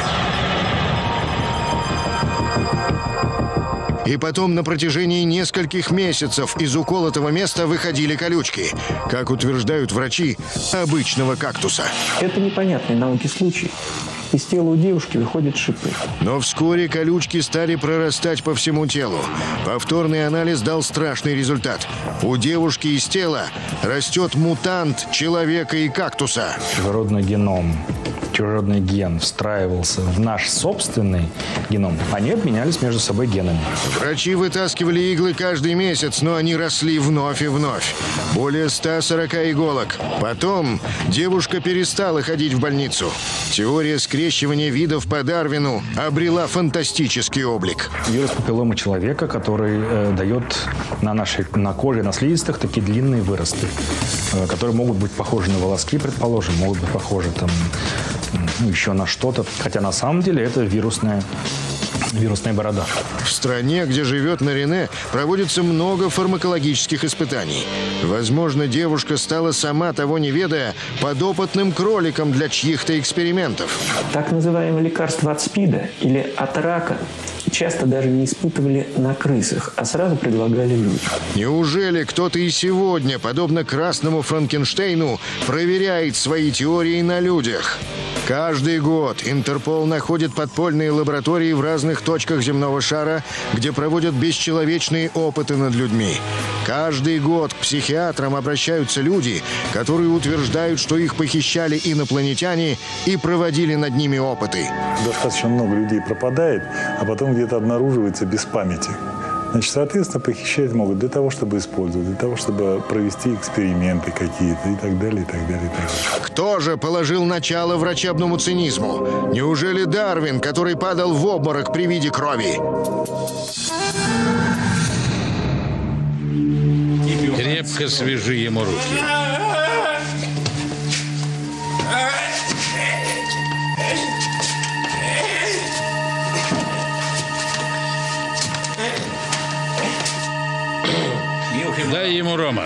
[SPEAKER 1] И потом на протяжении нескольких месяцев из уколотого места выходили колючки. Как утверждают врачи, обычного кактуса.
[SPEAKER 8] Это непонятный науке случай. Из тела у девушки выходят шипы.
[SPEAKER 1] Но вскоре колючки стали прорастать по всему телу. Повторный анализ дал страшный результат. У девушки из тела растет мутант человека и кактуса.
[SPEAKER 12] Чужеродный геном, чужеродный ген встраивался в наш собственный геном. Они обменялись между собой генами.
[SPEAKER 1] Врачи вытаскивали иглы каждый месяц, но они росли вновь и вновь. Более 140 иголок. Потом девушка перестала ходить в больницу. Теория скрещивания видов по Дарвину обрела фантастический облик.
[SPEAKER 12] Вирус папилломы человека, который дает на коже, на слизистых такие длинные выросты, которые могут быть похожи на волоски, предположим, могут быть похожи там, еще на что-то. Хотя на самом деле это вирусная борода.
[SPEAKER 1] В стране, где живет Нарине, проводится много фармакологических испытаний. Возможно, девушка стала, сама того не ведая, подопытным кроликом для чьих-то экспериментов.
[SPEAKER 8] Так называемые лекарства от СПИДа или от рака часто даже не испытывали на крысах, а сразу предлагали людям.
[SPEAKER 1] Неужели кто-то и сегодня, подобно красному Франкенштейну, проверяет свои теории на людях? Каждый год Интерпол находит подпольные лаборатории в разных точках земного шара, где проводят бесчеловечные опыты над людьми. Каждый год к психиатрам обращаются люди, которые утверждают, что их похищали инопланетяне и проводили над ними опыты.
[SPEAKER 10] Достаточно много людей пропадает, а потом где-то обнаруживается без памяти. Значит, соответственно, похищать могут для того, чтобы использовать, для того, чтобы провести эксперименты какие-то и так далее, и так далее, и так далее.
[SPEAKER 1] Кто же положил начало врачебному цинизму? Неужели Дарвин, который падал в обморок при виде крови?
[SPEAKER 14] Крепко свяжи ему руки. Дай ему рома.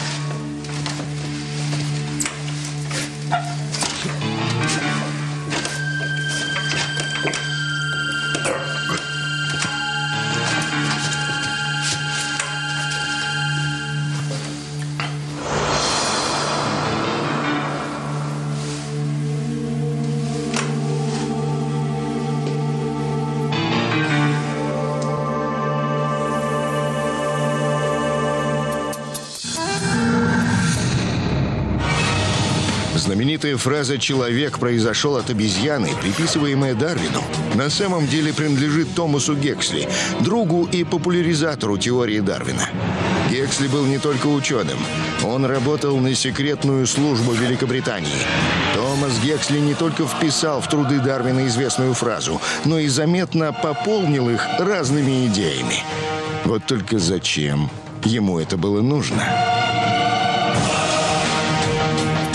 [SPEAKER 1] Знаменитая фраза «человек произошел от обезьяны», приписываемая Дарвину, на самом деле принадлежит Томасу Гексли, другу и популяризатору теории Дарвина. Гексли был не только ученым. Он работал на секретную службу Великобритании. Томас Гексли не только вписал в труды Дарвина известную фразу, но и заметно пополнил их разными идеями. Вот только зачем ему это было нужно?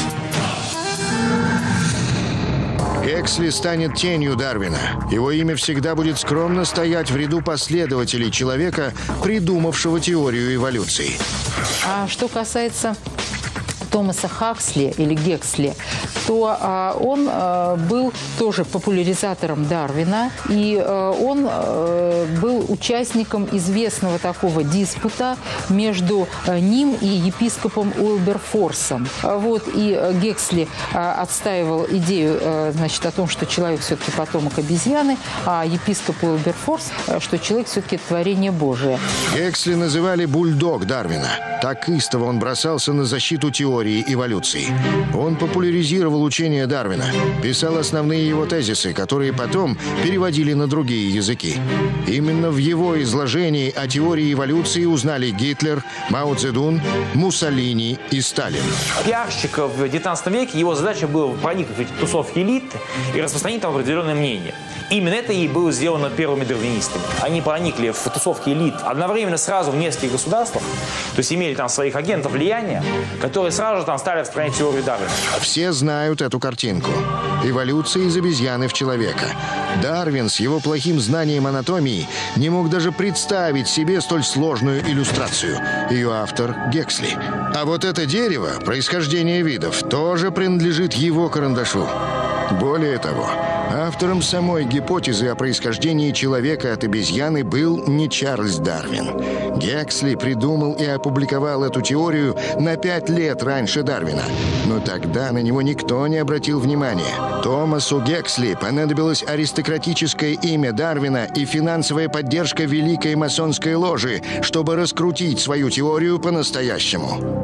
[SPEAKER 1] Гексли станет тенью Дарвина. Его имя всегда будет скромно стоять в ряду последователей человека, придумавшего теорию эволюции.
[SPEAKER 6] А что касается Томаса Хаксли или Гексли, то он был тоже популяризатором Дарвина, и он был участником известного такого диспута между ним и епископом Уилберфорсом. Вот, и Гексли отстаивал идею, значит, о том, что человек все-таки потомок обезьяны, а епископ Уилберфорс, что человек все-таки творение Божие.
[SPEAKER 1] Гексли называли бульдог Дарвина. Так истово он бросался на защиту теории эволюции. Он популяризировал учение Дарвина, писал основные его тезисы, которые потом переводили на другие языки. Именно в его изложении о теории эволюции узнали Гитлер, Мао Цзэдун, Муссолини и Сталин.
[SPEAKER 7] Пиарщик в XIX веке, его задача была проникнуть в эти тусовки элиты и распространить там определенное мнение. Именно это и было сделано первыми дарвинистами. Они проникли в тусовки элит одновременно сразу в нескольких государствах, то есть имели там своих агентов влияния, которые сразу же там стали распространять теорию Дарвина.
[SPEAKER 1] Все знают эту картинку. Эволюция из обезьяны в человека. Дарвин с его плохим знанием анатомии не мог даже представить себе столь сложную иллюстрацию. Ее автор – Гексли. А вот это дерево, происхождение видов, тоже принадлежит его карандашу. Более того, автором самой гипотезы о происхождении человека от обезьяны был не Чарльз Дарвин. Гексли придумал и опубликовал эту теорию на 5 лет раньше Дарвина. Но тогда на него никто не обратил внимания. Томасу Гексли понадобилось аристократическое имя Дарвина и финансовая поддержка Великой масонской ложи, чтобы раскрутить свою теорию по-настоящему.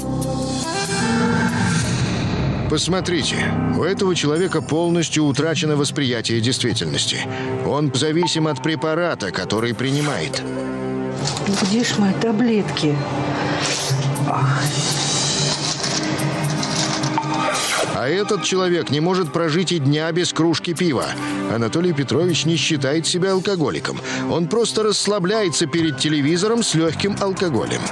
[SPEAKER 1] Посмотрите, у этого человека полностью утрачено восприятие действительности. Он зависим от препарата, который принимает.
[SPEAKER 4] Где ж мои таблетки?
[SPEAKER 1] А этот человек не может прожить и дня без кружки пива. Анатолий Петрович не считает себя алкоголиком. Он просто расслабляется перед телевизором с легким алкоголем.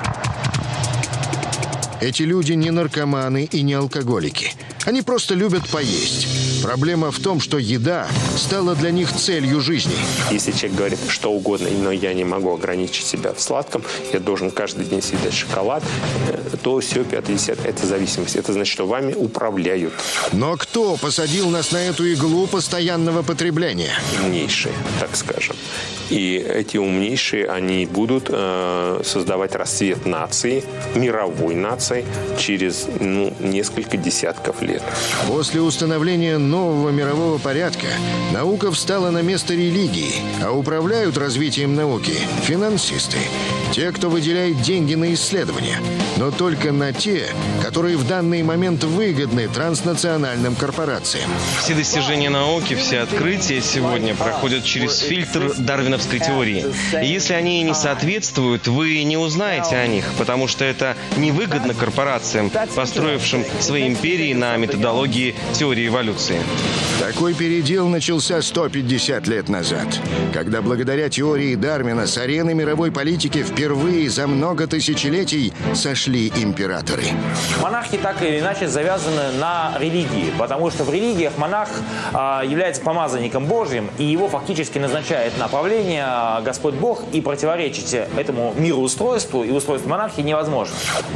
[SPEAKER 1] Эти люди не наркоманы и не алкоголики. Они просто любят поесть. Проблема в том, что еда стала для них целью жизни.
[SPEAKER 22] Если человек говорит что угодно, но я не могу ограничить себя в сладком, я должен каждый день съедать шоколад, то все, 5-10, это зависимость. Это значит, что вами управляют.
[SPEAKER 1] Но кто посадил нас на эту иглу постоянного потребления?
[SPEAKER 22] Умнейшие, так скажем. И эти умнейшие, они будут создавать расцвет нации, мировой нации, через несколько десятков лет.
[SPEAKER 1] После установления нового мирового порядка наука встала на место религии, а управляют развитием науки финансисты. Те, кто выделяет деньги на исследования, но только на те, которые в данный момент выгодны транснациональным корпорациям.
[SPEAKER 3] Все достижения науки, все открытия сегодня проходят через фильтр дарвиновской теории. И если они не соответствуют, вы не узнаете о них, потому что это невыгодно корпорациям, построившим свои империи на методологии теории эволюции.
[SPEAKER 1] Такой передел начался 150 лет назад, когда благодаря теории Дарвина с арены мировой политики впервые за много тысячелетий сошли императоры.
[SPEAKER 7] Монархи так или иначе завязаны на религии, потому что в религиях монарх является помазанником Божьим, и его фактически назначает на правление Господь Бог, и противоречить этому мироустройству и устройству монархии невозможно.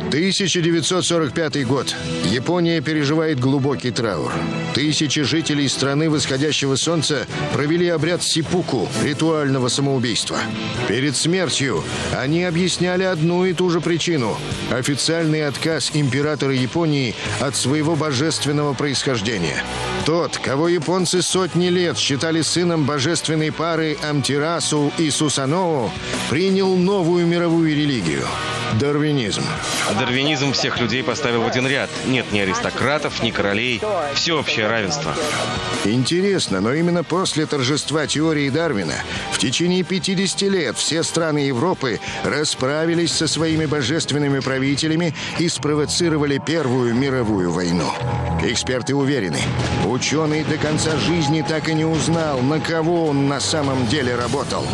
[SPEAKER 1] 1945 год. Япония переживает глубокий траур. Тысячи жителей страны восходящего солнца провели обряд сиппуку, ритуального самоубийства. Перед смертью они объясняли одну и ту же причину – официальный отказ императора Японии от своего божественного происхождения. Тот, кого японцы сотни лет считали сыном божественной пары Амтерасу и Сусаноу, принял новую мировую религию – дарвинизм.
[SPEAKER 3] Дарвинизм всех людей поставил в один ряд. Нет ни аристократов, ни королей. Всеобщее равенство.
[SPEAKER 1] Интересно, но именно после торжества теории Дарвина в течение 50 лет все страны Европы расправились со своими божественными правителями и спровоцировали Первую мировую войну. Эксперты уверены, ученый до конца жизни так и не узнал, на кого он на самом деле работал.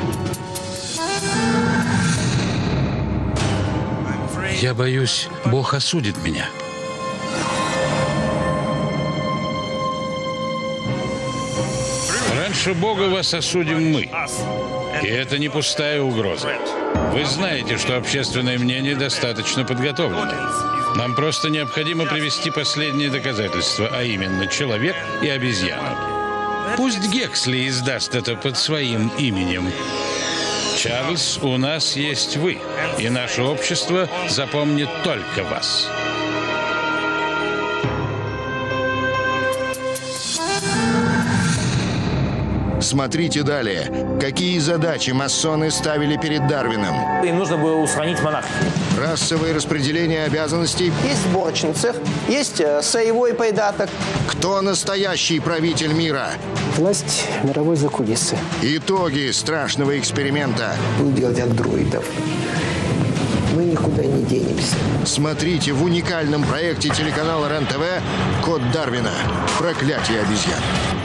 [SPEAKER 14] Я боюсь, Бог осудит меня. Раньше Бога вас осудим мы. И это не пустая угроза. Вы знаете, что общественное мнение достаточно подготовлено. Нам просто необходимо привести последние доказательства, а именно человек и обезьяна. Пусть Гексли издаст это под своим именем. Чарльз, у нас есть вы, и наше общество запомнит только вас.
[SPEAKER 1] Смотрите далее. Какие задачи масоны ставили перед Дарвином?
[SPEAKER 7] Им нужно было устранить монархию.
[SPEAKER 1] Расовое распределение обязанностей.
[SPEAKER 9] Есть сборочный цех, есть соевой придаток.
[SPEAKER 1] Кто настоящий правитель мира?
[SPEAKER 5] Власть мировой закулисы.
[SPEAKER 1] Итоги страшного эксперимента.
[SPEAKER 9] Будут делать андроидов. Мы никуда не денемся.
[SPEAKER 1] Смотрите в уникальном проекте телеканала РЕН-ТВ «Код Дарвина. Проклятие обезьян».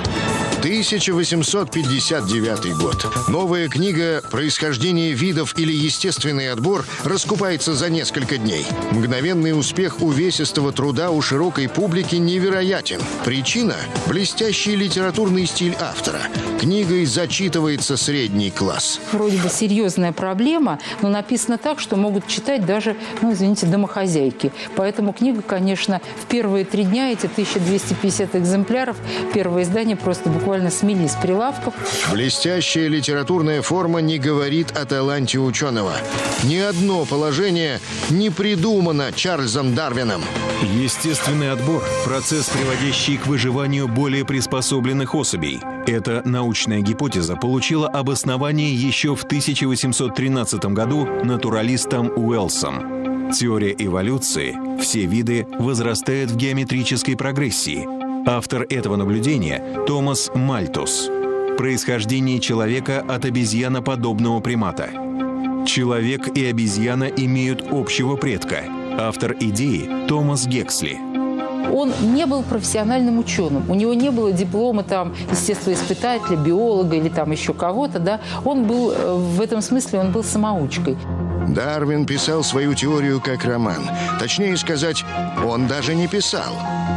[SPEAKER 1] 1859 год. Новая книга «Происхождение видов или естественный отбор» раскупается за несколько дней. Мгновенный успех увесистого труда у широкой публики невероятен. Причина – блестящий литературный стиль автора. Книгой зачитывается средний класс.
[SPEAKER 6] Вроде бы серьезная проблема, но написано так, что могут читать даже, извините, домохозяйки. Поэтому книга, конечно, в первые 3 дня, эти 1250 экземпляров, первое издание просто буквально смели с прилавков.
[SPEAKER 1] Блестящая литературная форма не говорит о таланте ученого. Ни одно положение не придумано Чарльзом Дарвином.
[SPEAKER 20] Естественный отбор – процесс, приводящий к выживанию более приспособленных особей. Эта научная гипотеза получила обоснование еще в 1813 году натуралистом Уэллсом. Теория эволюции – все виды возрастают в геометрической прогрессии. Автор этого наблюдения – Томас Мальтус. Происхождение человека от обезьяноподобного примата. Человек и обезьяна имеют общего предка. Автор идеи – Томас Гексли.
[SPEAKER 6] Он не был профессиональным ученым. У него не было диплома естествоиспытателя, биолога или еще кого-то. Да? Он был, в этом смысле, он был самоучкой.
[SPEAKER 1] Дарвин писал свою теорию как роман. Точнее сказать, он даже не писал.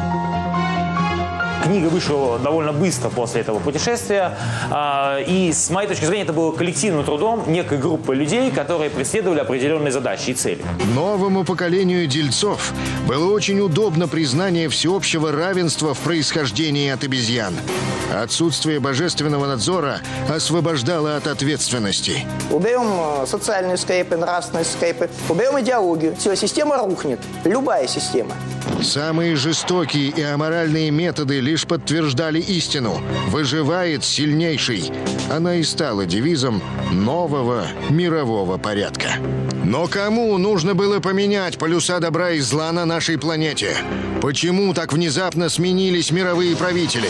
[SPEAKER 7] Книга вышла довольно быстро после этого путешествия. И, с моей точки зрения, это было коллективным трудом некой группы людей, которые преследовали определенные задачи и цели.
[SPEAKER 1] Новому поколению дельцов было очень удобно признание всеобщего равенства в происхождении от обезьян. Отсутствие божественного надзора освобождало от ответственности.
[SPEAKER 9] Уберем социальные скрепы, нравственные скрепы, уберем идеологию. Все, система рухнет. Любая система.
[SPEAKER 1] Самые жестокие и аморальные методы лишь подтверждали истину. Выживает сильнейший. Она и стала девизом нового мирового порядка. Но кому нужно было поменять полюса добра и зла на нашей планете? Почему так внезапно сменились мировые правители?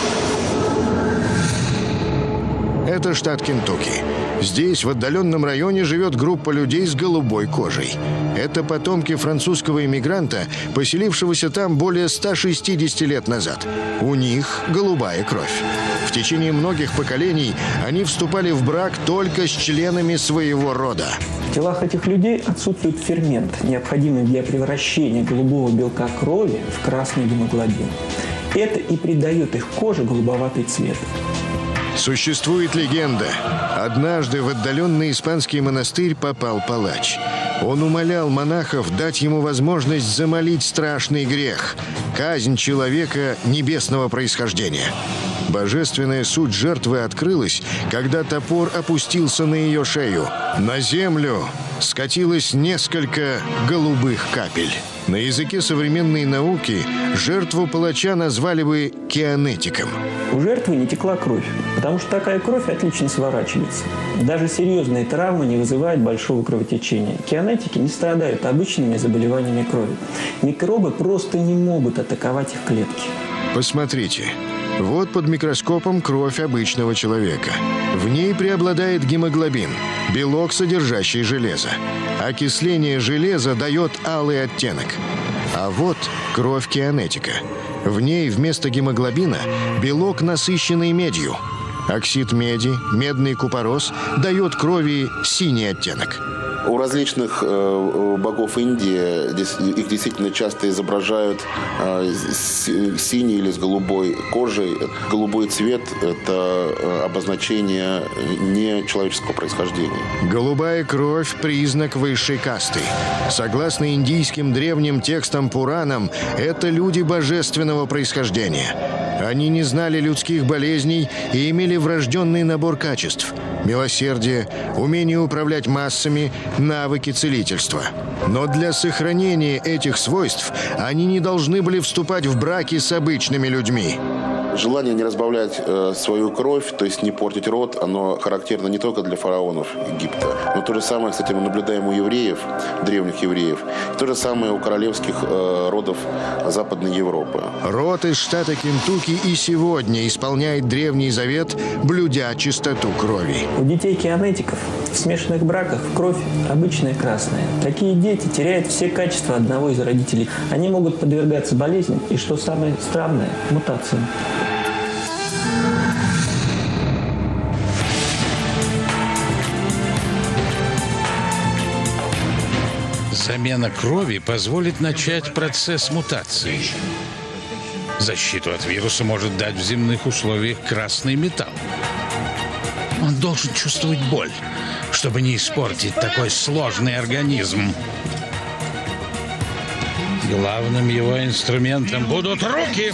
[SPEAKER 1] Это штат Кентукки. Здесь, в отдаленном районе, живет группа людей с голубой кожей. Это потомки французского иммигранта, поселившегося там более 160 лет назад. У них голубая кровь. В течение многих поколений они вступали в брак только с членами своего рода.
[SPEAKER 8] В телах этих людей отсутствует фермент, необходимый для превращения голубого белка крови в красный гемоглобин. Это и придает их коже голубоватый цвет.
[SPEAKER 1] Существует легенда. Однажды в отдаленный испанский монастырь попал палач. Он умолял монахов дать ему возможность замолить страшный грех – казнь человека небесного происхождения. Божественная суть жертвы открылась, когда топор опустился на ее шею. На землю скатилось несколько голубых капель. На языке современной науки жертву палача назвали бы кианетиком.
[SPEAKER 8] У жертвы не текла кровь, потому что такая кровь отлично сворачивается. Даже серьезные травмы не вызывают большого кровотечения. Кианетики не страдают обычными заболеваниями крови. Микробы просто не могут атаковать их клетки.
[SPEAKER 1] Посмотрите. Вот под микроскопом кровь обычного человека. В ней преобладает гемоглобин, белок, содержащий железо. Окисление железа дает алый оттенок. А вот кровь кианетика. В ней вместо гемоглобина белок, насыщенный медью. Оксид меди, медный купорос дает крови синий оттенок.
[SPEAKER 11] У различных богов Индии их действительно часто изображают синий или с голубой кожей. Голубой цвет – это обозначение нечеловеческого происхождения.
[SPEAKER 1] Голубая кровь – признак высшей касты. Согласно индийским древним текстам Пуранам, это люди божественного происхождения. Они не знали людских болезней и имели врожденный набор качеств – милосердие, умение управлять массами, навыки целительства. Но для сохранения этих свойств они не должны были вступать в браки с обычными людьми.
[SPEAKER 11] Желание не разбавлять свою кровь, то есть не портить род, оно характерно не только для фараонов Египта, но то же самое, кстати, мы наблюдаем у евреев, древних евреев, то же самое у королевских родов Западной Европы.
[SPEAKER 1] Род из штата Кентукки и сегодня исполняет древний завет, блюдя чистоту крови.
[SPEAKER 8] У детей кианетиков в смешанных браках кровь обычная красная. Такие дети теряют все качества одного из родителей. Они могут подвергаться болезням и, что самое странное, мутациям.
[SPEAKER 14] Замена крови позволит начать процесс мутации. Защиту от вируса может дать в земных условиях красный металл. Он должен чувствовать боль, чтобы не испортить такой сложный организм. Главным его инструментом будут руки.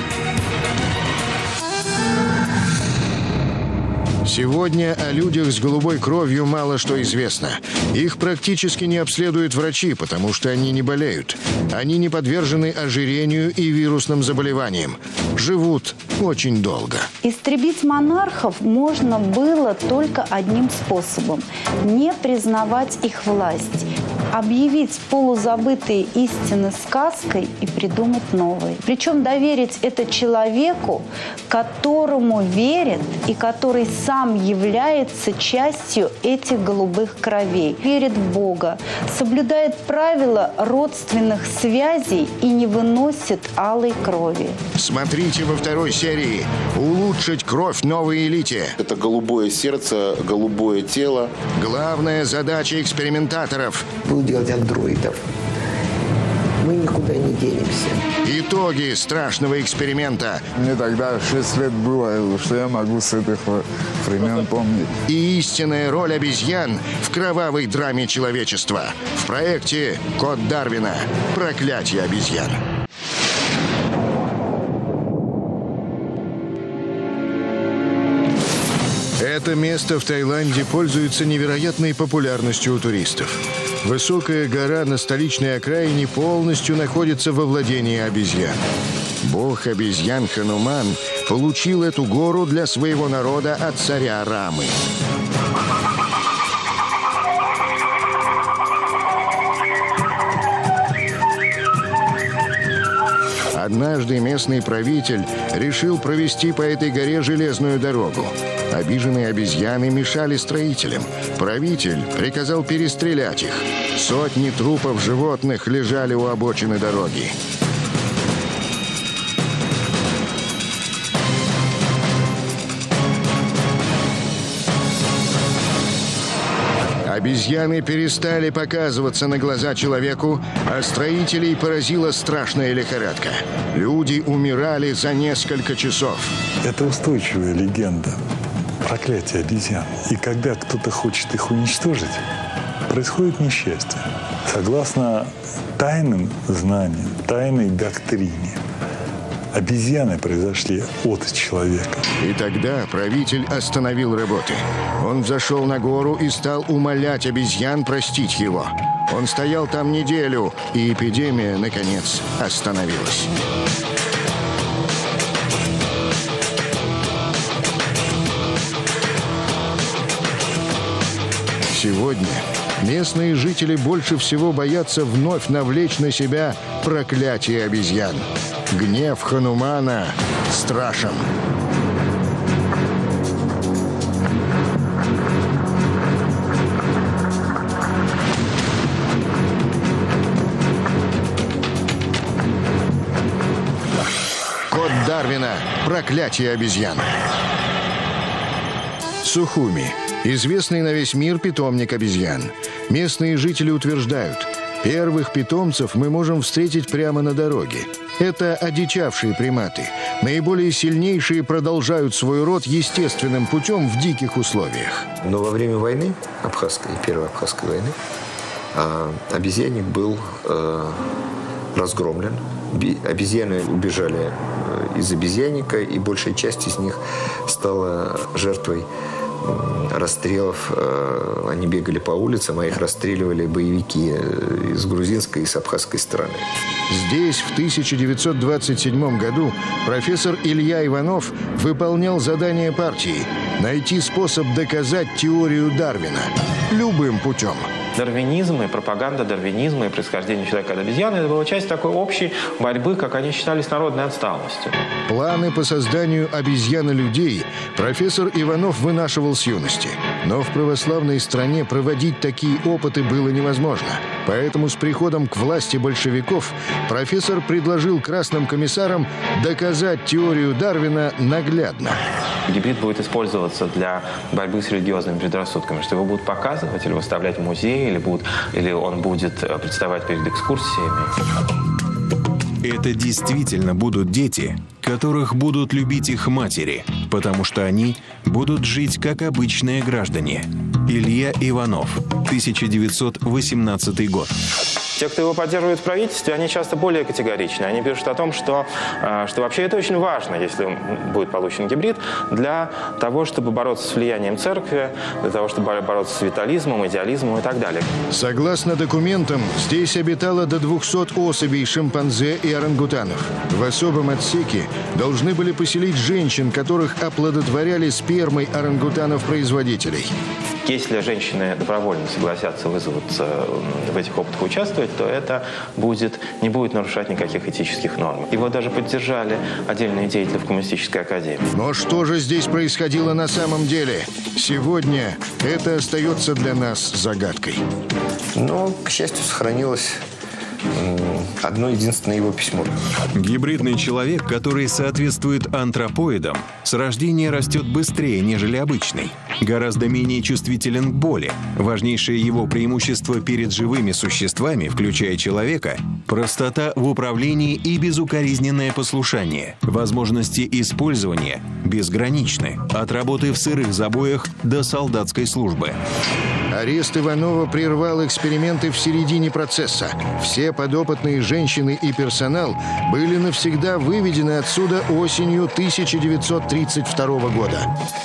[SPEAKER 1] Сегодня о людях с голубой кровью мало что известно. Их практически не обследуют врачи, потому что они не болеют. Они не подвержены ожирению и вирусным заболеваниям. Живут очень долго.
[SPEAKER 13] Истребить монархов можно было только одним способом – не признавать их власть, объявить полузабытые истины сказкой и придумать новые. Причем доверить это человеку, которому верит и который сам является частью этих голубых кровей. Верит в Бога, соблюдает правила родственных связей и не выносит алой крови.
[SPEAKER 1] Смотрите во второй серии. Улучшить кровь новой элите.
[SPEAKER 11] Это голубое сердце, голубое тело.
[SPEAKER 1] Главная задача экспериментаторов.
[SPEAKER 16] Будут делать андроидов. Мы никуда не денемся.
[SPEAKER 1] Итоги страшного эксперимента.
[SPEAKER 23] Мне тогда 6 лет было, что я могу с этих времен помнить.
[SPEAKER 1] И истинная роль обезьян в кровавой драме человечества. В проекте «Код Дарвина. Проклятие обезьян». Это место в Таиланде пользуется невероятной популярностью у туристов. Высокая гора на столичной окраине полностью находится во владении обезьян. Бог обезьян Хануман получил эту гору для своего народа от царя Рамы. Однажды местный правитель решил провести по этой горе железную дорогу. Обиженные обезьяны мешали строителям. Правитель приказал перестрелять их. Сотни трупов животных лежали у обочины дороги. Обезьяны перестали показываться на глаза человеку, а строителей поразила страшная лихорадка. Люди умирали за несколько часов.
[SPEAKER 10] Это устойчивая легенда. Проклятие обезьян. И когда кто-то хочет их уничтожить, происходит несчастье. Согласно тайным знаниям, тайной доктрине, обезьяны произошли от человека.
[SPEAKER 1] И тогда правитель остановил работы. Он взошел на гору и стал умолять обезьян простить его. Он стоял там неделю, и эпидемия, наконец, остановилась. Сегодня местные жители больше всего боятся вновь навлечь на себя проклятие обезьян. Гнев Ханумана страшен. Код Дарвина. Проклятие обезьян. Сухуми. Известный на весь мир питомник обезьян. Местные жители утверждают, первых питомцев мы можем встретить прямо на дороге. Это одичавшие приматы. Наиболее сильнейшие продолжают свой род естественным путем в диких условиях.
[SPEAKER 16] Но во время войны, Первой Абхазской войны, обезьянник был разгромлен. Обезьяны убежали из обезьянника, и большая часть из них стала жертвой расстрелов. Они бегали по улицам, а их расстреливали боевики из грузинской и с абхазской стороны.
[SPEAKER 1] Здесь в 1927 году профессор Илья Иванов выполнял задание партии – найти способ доказать теорию Дарвина любым путем.
[SPEAKER 7] Дарвинизм и пропаганда дарвинизма и происхождения человека от обезьяны – это была часть такой общей борьбы, как они считали, с народной отсталостью.
[SPEAKER 1] Планы по созданию обезьяны-людей профессор Иванов вынашивал с юности. Но в православной стране проводить такие опыты было невозможно. Поэтому с приходом к власти большевиков профессор предложил красным комиссарам доказать теорию Дарвина наглядно.
[SPEAKER 7] Гибрид будет использоваться для борьбы с религиозными предрассудками, что его будут показывать или выставлять в музее, или он будет представать перед экскурсиями.
[SPEAKER 20] Это действительно будут дети, которых будут любить их матери, потому что они будут жить как обычные граждане. Илья Иванов, 1918 год.
[SPEAKER 7] Те, кто его поддерживает в правительстве, они часто более категоричны. Они пишут о том, что вообще это очень важно, если будет получен гибрид, для того, чтобы бороться с влиянием церкви, для того, чтобы бороться с витализмом, идеализмом и так далее.
[SPEAKER 1] Согласно документам, здесь обитало до 200 особей шимпанзе и орангутанов. В особом отсеке должны были поселить женщин, которых оплодотворяли спермой орангутанов-производителей.
[SPEAKER 7] Если женщины добровольно согласятся вызваться в этих опытах участвовать, то это не будет нарушать никаких этических норм. Его даже поддержали отдельные деятели в коммунистической академии.
[SPEAKER 1] Но что же здесь происходило на самом деле? Сегодня это остается для нас загадкой.
[SPEAKER 16] Но, к счастью, сохранилось одно единственное его письмо.
[SPEAKER 20] Гибридный человек, который соответствует антропоидам, с рождения растет быстрее, нежели обычный. Гораздо менее чувствителен к боли. Важнейшее его преимущество перед живыми существами, включая человека, простота в управлении и безукоризненное послушание. Возможности использования безграничны. От работы в сырых забоях до солдатской службы.
[SPEAKER 1] Арест Иванова прервал эксперименты в середине процесса. Все подопытные женщины и персонал были навсегда выведены отсюда осенью 1932 года.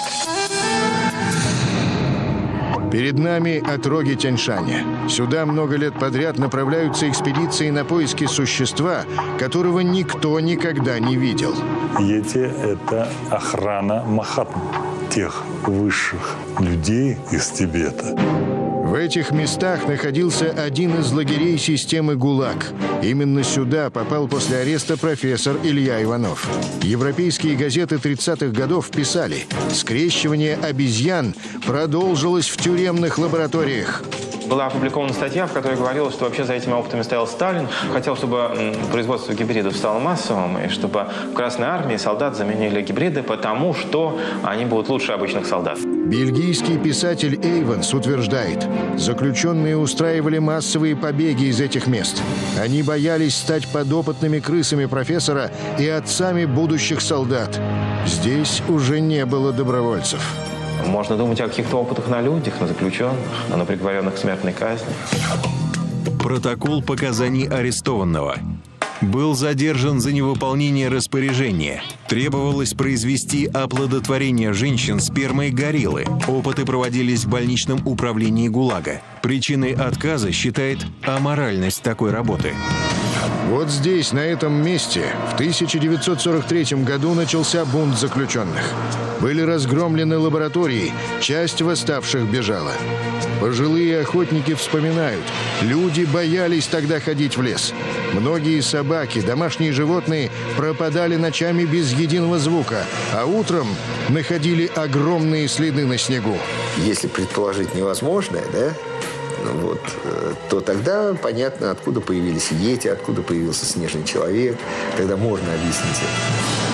[SPEAKER 1] Перед нами отроги Тяньшаня. Сюда много лет подряд направляются экспедиции на поиски существа, которого никто никогда не видел.
[SPEAKER 10] Йети – это охрана Махатм, тех высших людей из Тибета.
[SPEAKER 1] В этих местах находился один из лагерей системы ГУЛАГ. Именно сюда попал после ареста профессор Илья Иванов. Европейские газеты 30-х годов писали: скрещивание обезьян продолжилось в тюремных лабораториях.
[SPEAKER 7] Была опубликована статья, в которой говорилось, что вообще за этими опытами стоял Сталин. Хотел, чтобы производство гибридов стало массовым, и чтобы в Красной армии солдат заменили гибриды, потому что они будут лучше обычных солдат.
[SPEAKER 1] Бельгийский писатель Эйванс утверждает, заключенные устраивали массовые побеги из этих мест. Они боялись стать подопытными крысами профессора и отцами будущих солдат. Здесь уже не было добровольцев.
[SPEAKER 7] Можно думать о каких-то опытах на людях, на заключенных, на приговоренных к смертной казни.
[SPEAKER 20] Протокол показаний арестованного. Был задержан за невыполнение распоряжения. Требовалось произвести оплодотворение женщин спермой гориллы. Опыты проводились в больничном управлении ГУЛАГа. Причиной отказа считает аморальность такой работы.
[SPEAKER 1] Вот здесь, на этом месте, в 1943 году начался бунт заключенных. Были разгромлены лаборатории, часть восставших бежала. Пожилые охотники вспоминают, люди боялись тогда ходить в лес. Многие собаки, домашние животные пропадали ночами без единого звука, а утром находили огромные следы на снегу.
[SPEAKER 16] Если предположить невозможное, да? То тогда понятно, откуда появились йети, откуда появился снежный человек, тогда можно объяснить это.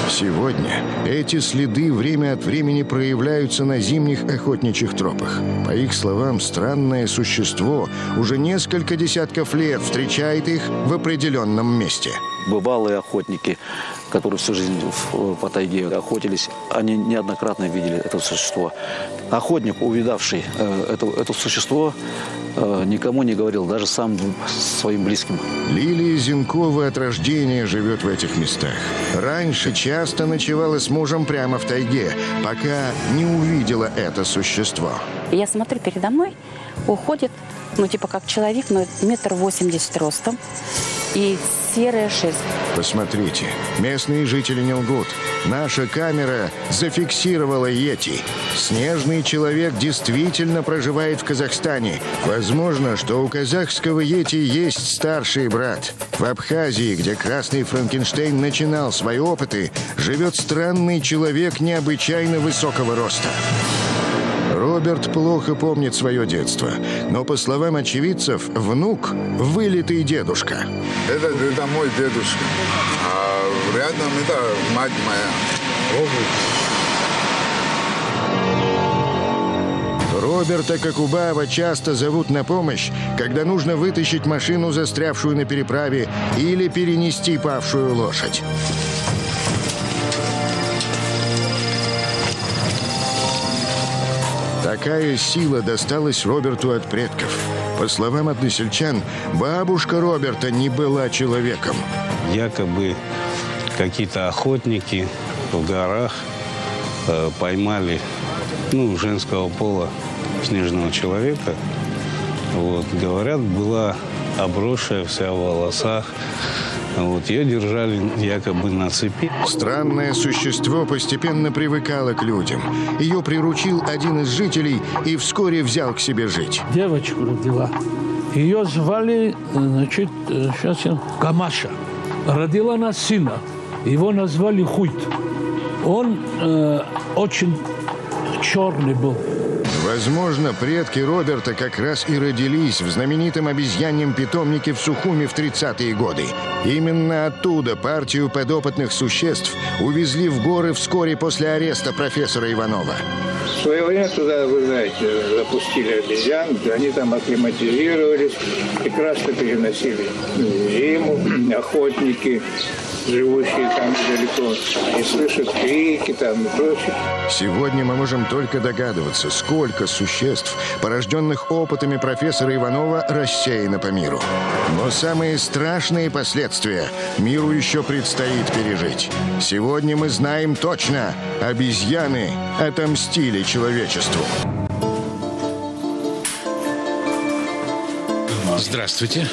[SPEAKER 1] Сегодня эти следы время от времени проявляются на зимних охотничьих тропах. По их словам, странное существо уже несколько десятков лет встречает их в определенном месте.
[SPEAKER 15] Бывалые охотники, которые всю жизнь по тайге охотились, они неоднократно видели это существо. Охотник, увидавший это существо, никому не говорил, даже сам своим близким.
[SPEAKER 1] Лилия Зенкова от рождения живет в этих местах. Раньше часто ночевала с мужем прямо в тайге, пока не увидела это существо.
[SPEAKER 18] Я смотрю, передо мной уходит, типа как человек, но 1,80 м ростом и серая шерсть.
[SPEAKER 1] Посмотрите, местные жители не лгут. Наша камера зафиксировала йети. Снежный человек действительно проживает в Казахстане. Возможно, что у казахского йети есть старший брат. В Абхазии, где Красный Франкенштейн начинал свои опыты, живет странный человек необычайно высокого роста. Роберт плохо помнит свое детство, но, по словам очевидцев, внук – вылитый дедушка.
[SPEAKER 23] Это мой дедушка, а рядом это мать моя.
[SPEAKER 1] Роберта Кокубава часто зовут на помощь, когда нужно вытащить машину, застрявшую на переправе, или перенести павшую лошадь. Такая сила досталась Роберту от предков. По словам односельчан, бабушка Роберта не была человеком.
[SPEAKER 19] Якобы какие-то охотники в горах поймали женского пола снежного человека. Говорят, была обросшая вся в волосах. Ее держали якобы на цепи.
[SPEAKER 1] Странное существо постепенно привыкало к людям. Ее приручил один из жителей и вскоре взял к себе жить.
[SPEAKER 24] Девочку родила. Ее звали, Камаша. Родила она сына. Его назвали Хуйт. Он очень черный был.
[SPEAKER 1] Возможно, предки Роберта как раз и родились в знаменитом обезьяньем питомнике в Сухуми в 30-е годы. Именно оттуда партию подопытных существ увезли в горы вскоре после ареста профессора Иванова.
[SPEAKER 25] В свое время туда, вы знаете, запустили обезьян, они там акклиматизировались, прекрасно переносили зиму, охотники, живущие там далеко, и слышат крики там и прочее.
[SPEAKER 1] Сегодня мы можем только догадываться, сколько существ, порожденных опытами профессора Иванова, рассеяно по миру. Но самые страшные последствия миру еще предстоит пережить. Сегодня мы знаем точно, обезьяны отомстили человечеству.
[SPEAKER 14] Здравствуйте.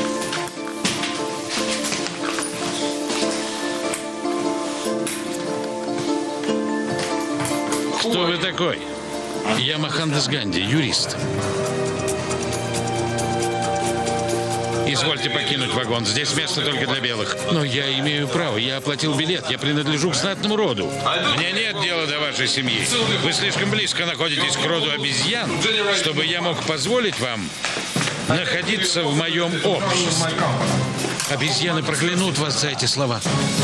[SPEAKER 14] Кто вы такой? Я Мохандас Ганди, юрист. Извольте покинуть вагон. Здесь место только для белых. Но я имею право. Я оплатил билет. Я принадлежу к знатному роду. Мне нет дела до вашей семьи. Вы слишком близко находитесь к роду обезьян, чтобы я мог позволить вам находиться в моем обществе. Обезьяны проклянут вас за эти слова.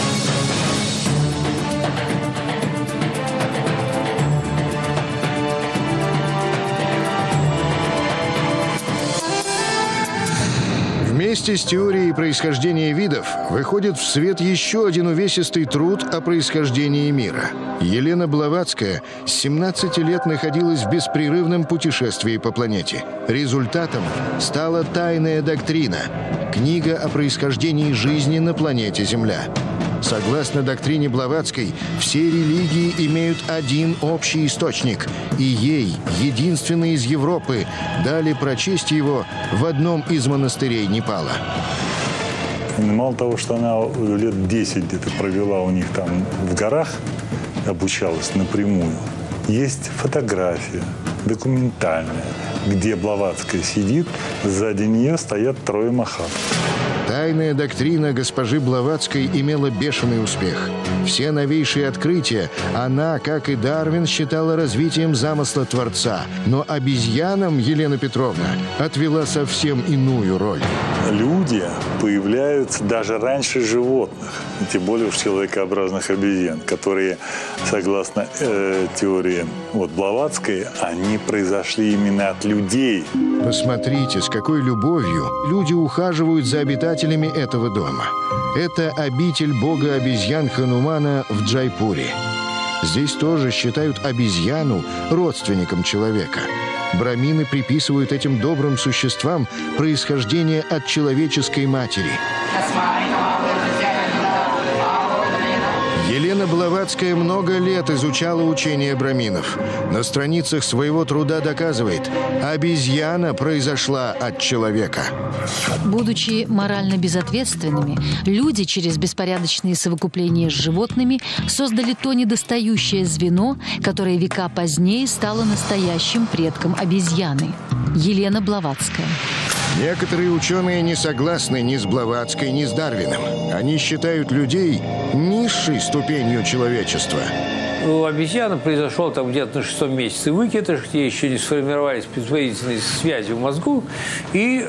[SPEAKER 1] Вместе с теорией происхождения видов выходит в свет еще один увесистый труд о происхождении мира. Елена Блаватская с 17 лет находилась в беспрерывном путешествии по планете. Результатом стала «Тайная доктрина» – книга о происхождении жизни на планете Земля. Согласно доктрине Блаватской, все религии имеют один общий источник, и ей, единственной из Европы, дали прочесть его в одном из монастырей Непала.
[SPEAKER 10] Мало того, что она лет 10 где-то провела у них там в горах, обучалась напрямую, есть фотография документальная, где Блаватская сидит, сзади нее стоят трое махат.
[SPEAKER 1] Тайная доктрина госпожи Блаватской имела бешеный успех. Все новейшие открытия она, как и Дарвин, считала развитием замысла Творца. Но обезьянам Елена Петровна отвела совсем иную роль.
[SPEAKER 10] люди появляются даже раньше животных, и тем более уж человекообразных обезьян, которые, согласно теории Блаватской, они произошли именно от людей.
[SPEAKER 1] Посмотрите, с какой любовью люди ухаживают за обитателями этого дома. Это обитель бога обезьян Ханумана в Джайпуре. Здесь тоже считают обезьяну родственником человека. Брамины приписывают этим добрым существам происхождение от человеческой матери. Елена Блаватская много лет изучала учение браминов. На страницах своего труда доказывает, обезьяна произошла от человека.
[SPEAKER 2] Будучи морально безответственными, люди через беспорядочные совокупления с животными создали то недостающее звено, которое века позднее стало настоящим предком обезьяны. Елена Блаватская.
[SPEAKER 1] Некоторые ученые не согласны ни с Блаватской, ни с Дарвином. Они считают людей низшей ступенью человечества.
[SPEAKER 4] У обезьяны произошел там где-то на 6-м месяце выкидыш, где еще не сформировались предварительные связи в мозгу, и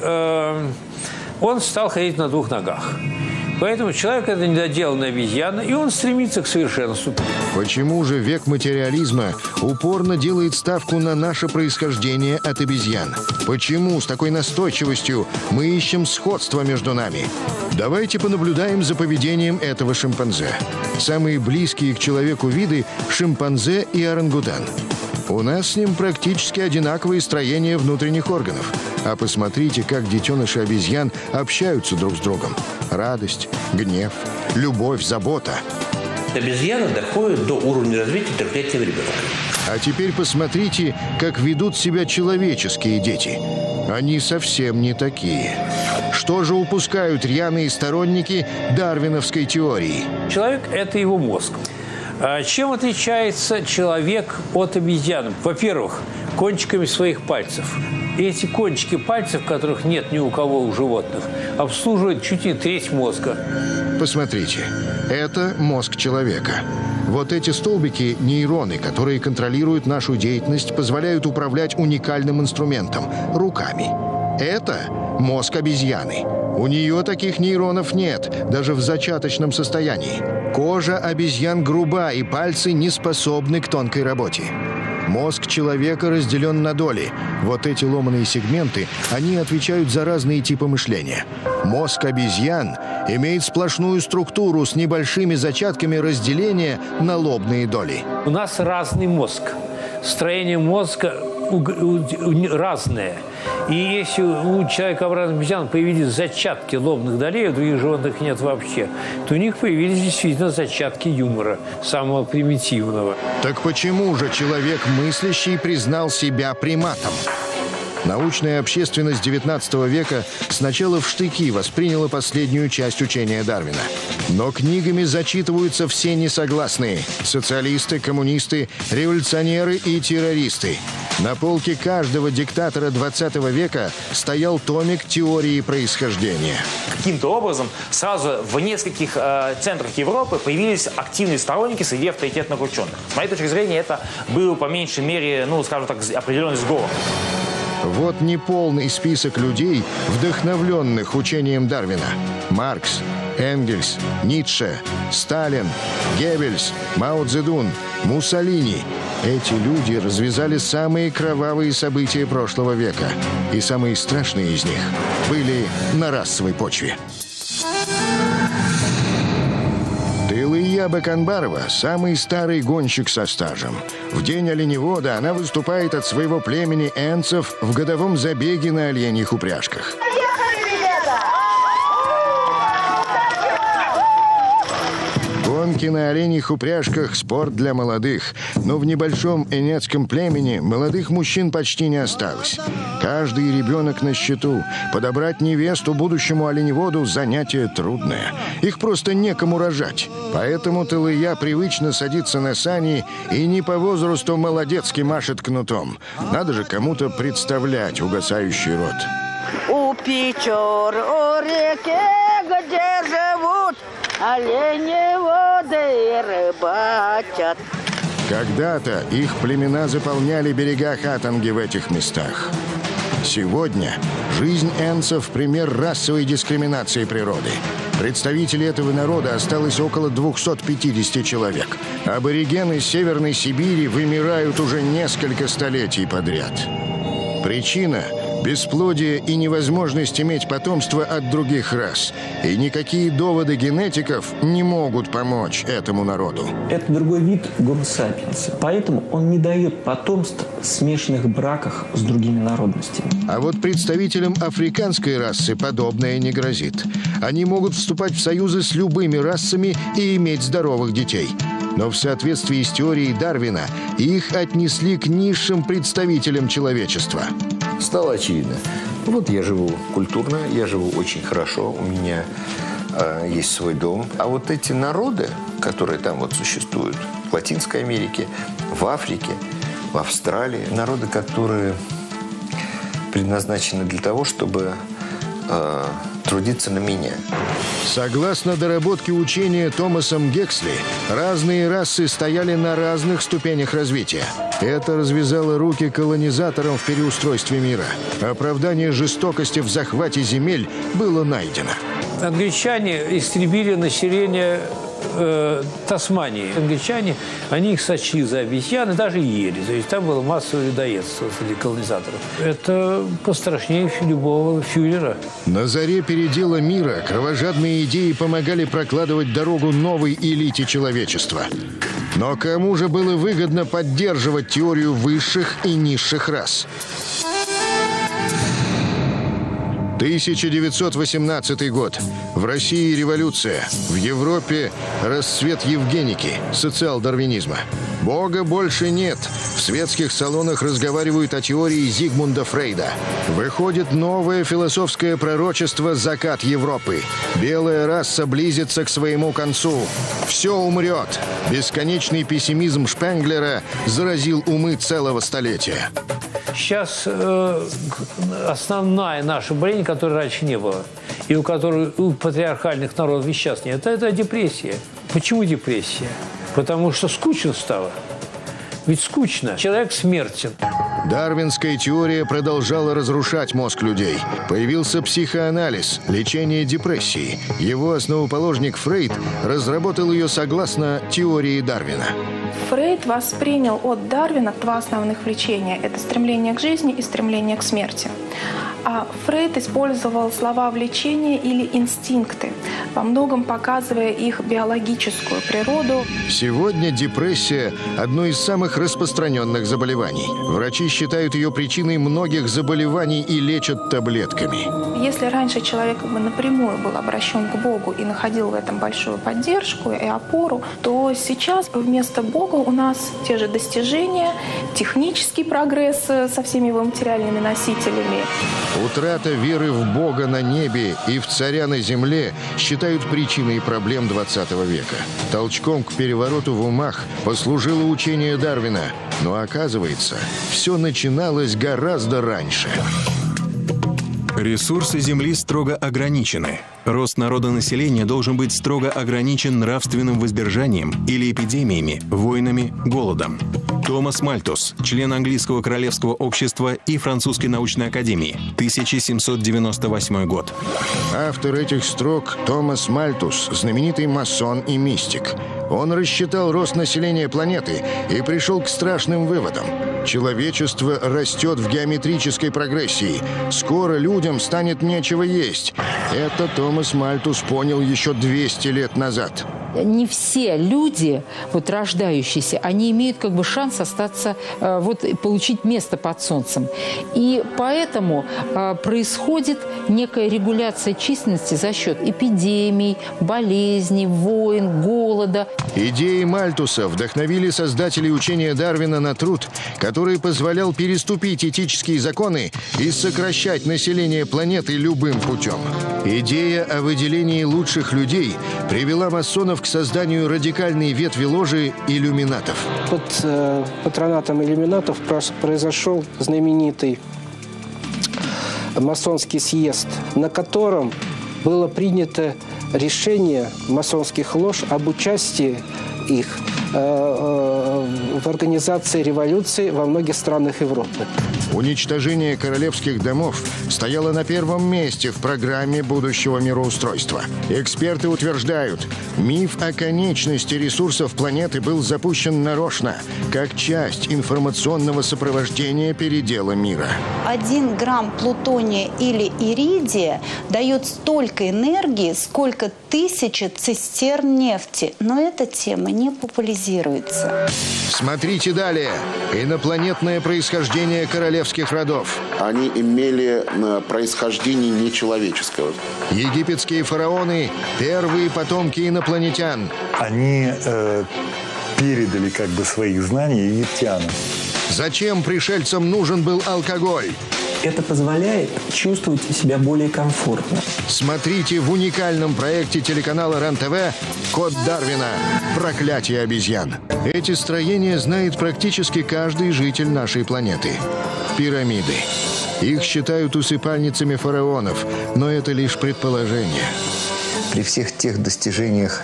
[SPEAKER 4] он стал ходить на 2 ногах. Поэтому человек – это недоделанная обезьяна, и он стремится к совершенству.
[SPEAKER 1] Почему же век материализма упорно делает ставку на наше происхождение от обезьян? Почему с такой настойчивостью мы ищем сходство между нами? Давайте понаблюдаем за поведением этого шимпанзе. Самые близкие к человеку виды – шимпанзе и орангутан. У нас с ним практически одинаковые строения внутренних органов. А посмотрите, как детеныши обезьян общаются друг с другом. Радость, гнев, любовь, забота.
[SPEAKER 12] Обезьяна доходит до уровня развития 3-летнего ребенка.
[SPEAKER 1] А теперь посмотрите, как ведут себя человеческие дети. Они совсем не такие. Что же упускают рьяные сторонники дарвиновской теории?
[SPEAKER 4] Человек – это его мозг. Чем отличается человек от обезьяны? Во-первых, кончиками своих пальцев. И эти кончики пальцев, которых нет ни у кого у животных, обслуживают чуть не треть мозга.
[SPEAKER 1] Посмотрите, это мозг человека. Вот эти столбики – нейроны, которые контролируют нашу деятельность, позволяют управлять уникальным инструментом – руками. Это мозг обезьяны. У нее таких нейронов нет, даже в зачаточном состоянии. Кожа обезьян груба, и пальцы не способны к тонкой работе. Мозг человека разделен на доли. Вот эти ломаные сегменты, они отвечают за разные типы мышления. Мозг обезьян имеет сплошную структуру с небольшими зачатками разделения на лобные доли.
[SPEAKER 4] У нас разный мозг. Строение мозга разное. И если у человекообразных обезьян появились зачатки лобных долей, у других животных нет вообще, то у них появились действительно зачатки юмора, самого примитивного.
[SPEAKER 1] Так почему же человек мыслящий признал себя приматом? Научная общественность XIX века сначала в штыки восприняла последнюю часть учения Дарвина. Но книгами зачитываются все несогласные – социалисты, коммунисты, революционеры и террористы. На полке каждого диктатора XX века стоял томик теории происхождения.
[SPEAKER 7] Каким-то образом сразу в нескольких центрах Европы появились активные сторонники среди авторитетных ученых. С моей точки зрения, это был по меньшей мере, скажем так, определенный сговор.
[SPEAKER 1] Вот неполный список людей, вдохновленных учением Дарвина. Маркс, Энгельс, Ницше, Сталин, Геббельс, Мао Цзэдун, Муссолини. Эти люди развязали самые кровавые события прошлого века. И самые страшные из них были на расовой почве. Тылыя Баканбарова – самый старый гонщик со стажем. В день оленевода она выступает от своего племени энцев в годовом забеге на оленьих упряжках. Гонки на оленьих упряжках – спорт для молодых. Но в небольшом энецком племени молодых мужчин почти не осталось. Каждый ребенок на счету. Подобрать невесту будущему оленеводу – занятие трудное. Их просто некому рожать. Поэтому Тылыя привычно садится на сани и не по возрасту молодецки машет кнутом. Надо же кому-то представлять угасающий род.
[SPEAKER 17] У Печор, у реке, где живут оленеводы и рыбачат.
[SPEAKER 1] Когда-то их племена заполняли берега Хатанги в этих местах. Сегодня жизнь энцев – пример расовой дискриминации природы. Представителей этого народа осталось около 250 человек. Аборигены Северной Сибири вымирают уже несколько столетий подряд. Причина – бесплодие и невозможность иметь потомство от других рас. И никакие доводы генетиков не могут помочь этому народу.
[SPEAKER 8] Это другой вид Homo sapiens. Поэтому он не дает потомств в смешанных браках с другими народностями.
[SPEAKER 1] А вот представителям африканской расы подобное не грозит. Они могут вступать в союзы с любыми расами и иметь здоровых детей. Но в соответствии с теорией Дарвина их отнесли к низшим представителям человечества.
[SPEAKER 16] Стало очевидно. Вот я живу культурно, я живу очень хорошо, у меня есть свой дом. А вот эти народы, которые там вот существуют, в Латинской Америке, в Африке, в Австралии, народы, которые предназначены для того, чтобы трудиться на меня.
[SPEAKER 1] Согласно доработке учения Томасом Гексли, разные расы стояли на разных ступенях развития. Это развязало руки колонизаторам в переустройстве мира. Оправдание жестокости в захвате земель было найдено.
[SPEAKER 4] Англичане истребили население Тасмании. Англичане, они их сочли за обезьяны, даже ели. То есть там было массовое людоедство среди колонизаторов. Это пострашнее любого фюрера.
[SPEAKER 1] На заре передела мира кровожадные идеи помогали прокладывать дорогу новой элите человечества. Но кому же было выгодно поддерживать теорию высших и низших рас? 1918 год. В России революция. В Европе расцвет евгеники, социал-дарвинизма. Бога больше нет. В светских салонах разговаривают о теории Зигмунда Фрейда. Выходит новое философское пророчество «Закат Европы». Белая раса близится к своему концу. Все умрет. Бесконечный пессимизм Шпенглера заразил умы целого столетия.
[SPEAKER 4] Сейчас основная наша болезнь, которой раньше не было, и у которой у патриархальных народов сейчас нет, это депрессия. Почему депрессия? Потому что скучно стало. Ведь скучно. Человек смертен.
[SPEAKER 1] Дарвинская теория продолжала разрушать мозг людей. Появился психоанализ, лечение депрессии. Его основоположник Фрейд разработал ее согласно теории Дарвина.
[SPEAKER 3] Фрейд воспринял от Дарвина два основных влечения. Это стремление к жизни и стремление к смерти. А Фрейд использовал слова влечения или инстинкты, во многом показывая их биологическую природу.
[SPEAKER 1] Сегодня депрессия – одно из самых распространенных заболеваний. Врачи считают ее причиной многих заболеваний и лечат таблетками.
[SPEAKER 3] Если раньше человек напрямую был обращен к Богу и находил в этом большую поддержку и опору, то сейчас вместо Бога у нас те же достижения, технический прогресс со всеми его материальными носителями.
[SPEAKER 1] Утрата веры в Бога на небе и в царя на земле считают причиной проблем 20 века. Толчком к перевороту в умах послужило учение Дарвина. Но оказывается, все начиналось гораздо раньше.
[SPEAKER 20] Ресурсы Земли строго ограничены. Рост народонаселения должен быть строго ограничен нравственным воздержанием или эпидемиями, войнами, голодом. Томас Мальтус, член Английского королевского общества и Французской научной академии, 1798 год.
[SPEAKER 1] Автор этих строк Томас Мальтус, знаменитый масон и мистик. Он рассчитал рост населения планеты и пришел к страшным выводам. Человечество растет в геометрической прогрессии. Скоро людям станет нечего есть. Это Томас Мальтус понял еще 200 лет назад.
[SPEAKER 5] Не все люди, вот рождающиеся, они имеют как бы шанс остаться, вот получить место под солнцем. И поэтому происходит некая регуляция численности за счет эпидемий, болезней, войн, голода.
[SPEAKER 1] Идеи Мальтуса вдохновили создателей учения Дарвина на труд, который позволял переступить этические законы и сокращать население планеты любым путем. Идея о выделении лучших людей привела масонов к созданию радикальной ветви ложи иллюминатов.
[SPEAKER 6] Под патронатом иллюминатов произошел знаменитый масонский съезд, на котором было принято решение масонских лож об участии их в в организации революции во многих странах Европы.
[SPEAKER 1] Уничтожение королевских домов стояло на первом месте в программе будущего мироустройства. Эксперты утверждают, миф о конечности ресурсов планеты был запущен нарочно, как часть информационного сопровождения передела мира.
[SPEAKER 9] 1 грамм плутония или иридия дает столько энергии, сколько 1000 цистерн нефти. Но эта тема не популяризируется.
[SPEAKER 1] Смотрите далее. Инопланетное происхождение королевских родов.
[SPEAKER 11] Они имели происхождение нечеловеческого.
[SPEAKER 1] Египетские фараоны – первые потомки инопланетян.
[SPEAKER 10] Они передали как бы своих знаний египтянам.
[SPEAKER 1] Зачем пришельцам нужен был алкоголь?
[SPEAKER 8] Это позволяет чувствовать себя более комфортно.
[SPEAKER 1] Смотрите в уникальном проекте телеканала РЕН-ТВ «Код Дарвина. Проклятие обезьян». Эти строения знает практически каждый житель нашей планеты. Пирамиды. Их считают усыпальницами фараонов, но это лишь предположение.
[SPEAKER 16] При всех тех достижениях,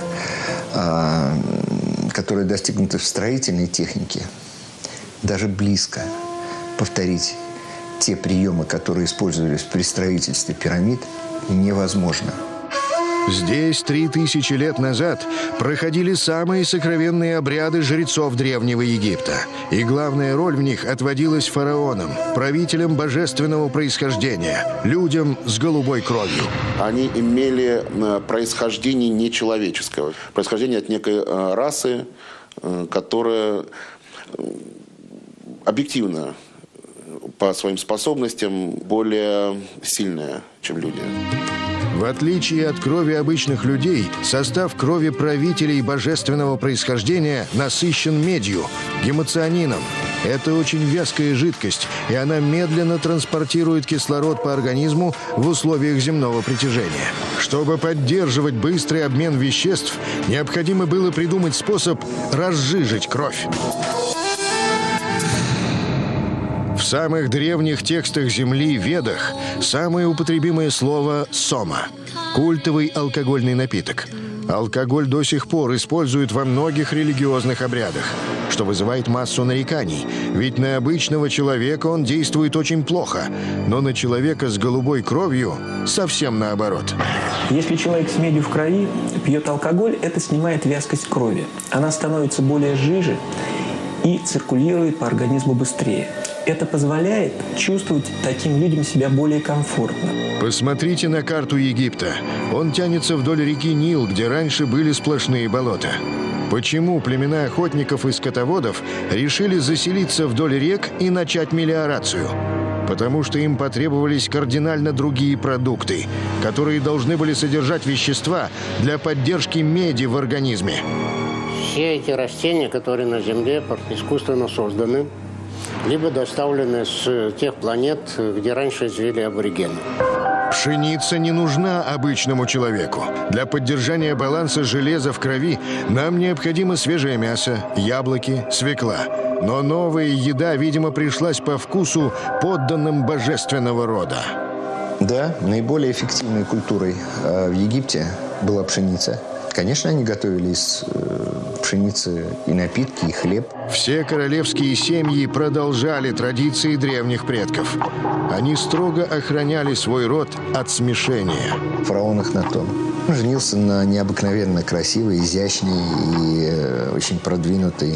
[SPEAKER 16] которые достигнуты в строительной технике, даже близко повторить те приемы, которые использовались при строительстве пирамид, невозможно.
[SPEAKER 1] Здесь 3000 лет назад проходили самые сокровенные обряды жрецов Древнего Египта. И главная роль в них отводилась фараонам, правителям божественного происхождения, людям с голубой кровью.
[SPEAKER 11] Они имели происхождение нечеловеческого. Происхождение от некой расы, которая объективно по своим способностям более сильная, чем люди.
[SPEAKER 1] В отличие от крови обычных людей, состав крови правителей божественного происхождения насыщен медью, гемоцианином. Это очень вязкая жидкость, и она медленно транспортирует кислород по организму в условиях земного притяжения. Чтобы поддерживать быстрый обмен веществ, необходимо было придумать способ разжижить кровь. В самых древних текстах Земли, Ведах, самое употребимое слово «сома» – культовый алкогольный напиток. Алкоголь до сих пор используют во многих религиозных обрядах, что вызывает массу нареканий, ведь на обычного человека он действует очень плохо, но на человека с голубой кровью совсем наоборот.
[SPEAKER 8] Если человек с медью в крови пьет алкоголь, это снимает вязкость крови. Она становится более жиже и циркулирует по организму быстрее. Это позволяет чувствовать таким людям себя более комфортно.
[SPEAKER 1] Посмотрите на карту Египта. Он тянется вдоль реки Нил, где раньше были сплошные болота. Почему племена охотников и скотоводов решили заселиться вдоль рек и начать мелиорацию? Потому что им потребовались кардинально другие продукты, которые должны были содержать вещества для поддержки меди в организме.
[SPEAKER 13] Все эти растения, которые на Земле искусственно созданы, либо доставлены с тех планет, где раньше жили аборигены.
[SPEAKER 1] Пшеница не нужна обычному человеку. Для поддержания баланса железа в крови нам необходимо свежее мясо, яблоки, свекла. Но новая еда, видимо, пришлась по вкусу подданным божественного рода.
[SPEAKER 16] Да, наиболее эффективной культурой в Египте была пшеница. Конечно, они готовили из пшеницы и напитки, и хлеб.
[SPEAKER 1] Все королевские семьи продолжали традиции древних предков. Они строго охраняли свой род от смешения.
[SPEAKER 16] Фараон Эхнатон женился на необыкновенно красивой, изящной и очень продвинутой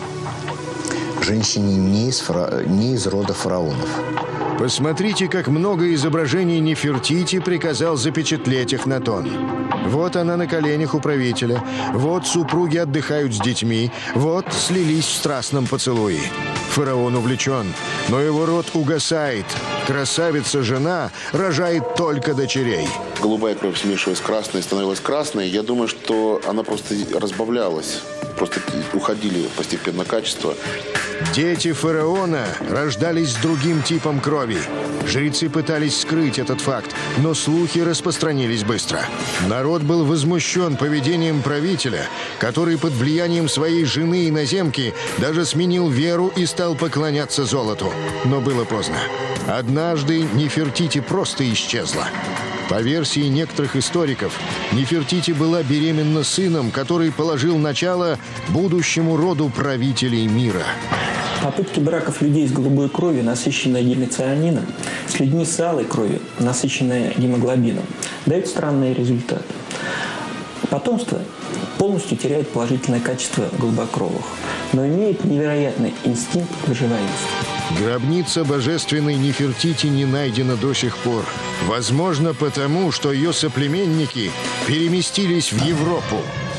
[SPEAKER 16] женщине не из рода фараонов.
[SPEAKER 1] Посмотрите, как много изображений Нефертити приказал запечатлеть Эхнатон. Вот она на коленях у правителя, вот супруги отдыхают с детьми, вот слились в страстном поцелуе. Фараон увлечен, но его род угасает. Красавица-жена рожает только дочерей.
[SPEAKER 11] Голубая кровь, смешиваясь с красной, становилась красной. Я думаю, что она просто разбавлялась, просто уходили постепенно качества.
[SPEAKER 1] Дети фараона рождались с другим типом крови. Жрецы пытались скрыть этот факт, но слухи распространились быстро. Народ был возмущен поведением правителя, который под влиянием своей жены иноземки даже сменил веру и стал поклоняться золоту. Но было поздно. Однажды Нефертити просто исчезла. По версии некоторых историков, Нефертити была беременна сыном, который положил начало будущему роду правителей мира.
[SPEAKER 8] Попытки браков людей с голубой кровью, насыщенной гемоцианином, с людьми с алой кровью, насыщенной гемоглобином, дают странные результаты. Потомство полностью теряет положительное качество голубокровых, но имеет невероятный инстинкт выживаемости.
[SPEAKER 1] Гробница божественной Нефертити не найдена до сих пор. Возможно, потому, что ее соплеменники переместились в Европу.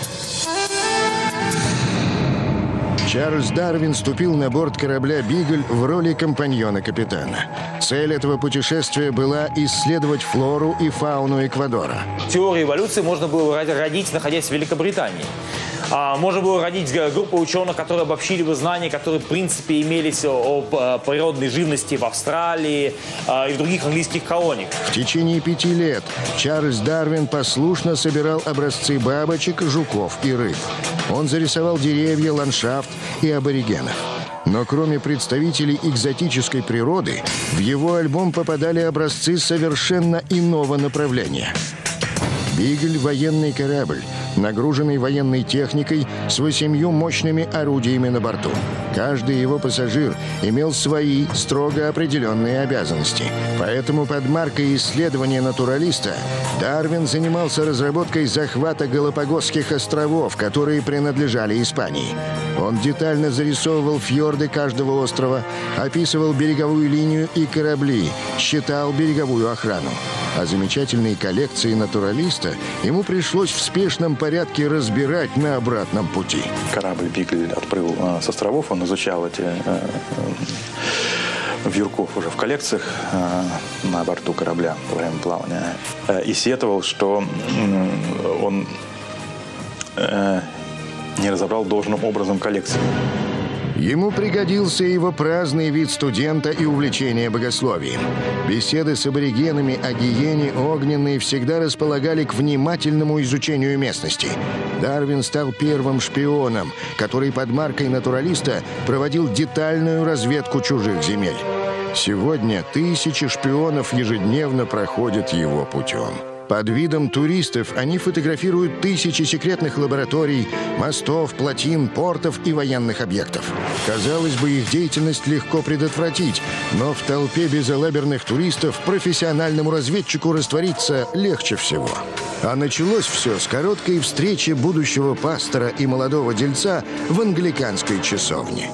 [SPEAKER 1] Чарльз Дарвин ступил на борт корабля «Бигль» в роли компаньона капитана. Цель этого путешествия была исследовать флору и фауну Эквадора.
[SPEAKER 7] Теорию эволюции можно было родить, находясь в Великобритании. Можно было родить группу ученых, которые обобщили бы знания, которые, в принципе, имелись о природной живности в Австралии и в других английских колониях.
[SPEAKER 1] В течение 5 лет Чарльз Дарвин послушно собирал образцы бабочек, жуков и рыб. Он зарисовал деревья, ландшафт и аборигенов. Но кроме представителей экзотической природы, в его альбом попадали образцы совершенно иного направления. «Бигль» — военный корабль, нагруженный военной техникой с 8 мощными орудиями на борту. Каждый его пассажир имел свои строго определенные обязанности. Поэтому под маркой исследования натуралиста Дарвин занимался разработкой захвата Галапагосских островов, которые принадлежали Испании. Он детально зарисовывал фьорды каждого острова, описывал береговую линию и корабли, считал береговую охрану. А замечательные коллекции натуралиста ему пришлось в спешном порядке разбирать на обратном пути.
[SPEAKER 15] Корабль «Бигль» отплыл с островов, он изучал эти вьюрков уже в коллекциях на борту корабля во время плавания и сетовал, что он не разобрал должным образом коллекцию.
[SPEAKER 1] Ему пригодился его праздный вид студента и увлечение богословием. Беседы с аборигенами о гиене огненной всегда располагали к внимательному изучению местности. Дарвин стал первым шпионом, который под маркой натуралиста проводил детальную разведку чужих земель. Сегодня тысячи шпионов ежедневно проходят его путем. Под видом туристов они фотографируют тысячи секретных лабораторий, мостов, плотин, портов и военных объектов. Казалось бы, их деятельность легко предотвратить, но в толпе безалаберных туристов профессиональному разведчику раствориться легче всего. А началось все с короткой встречи будущего пастора и молодого дельца в англиканской часовне.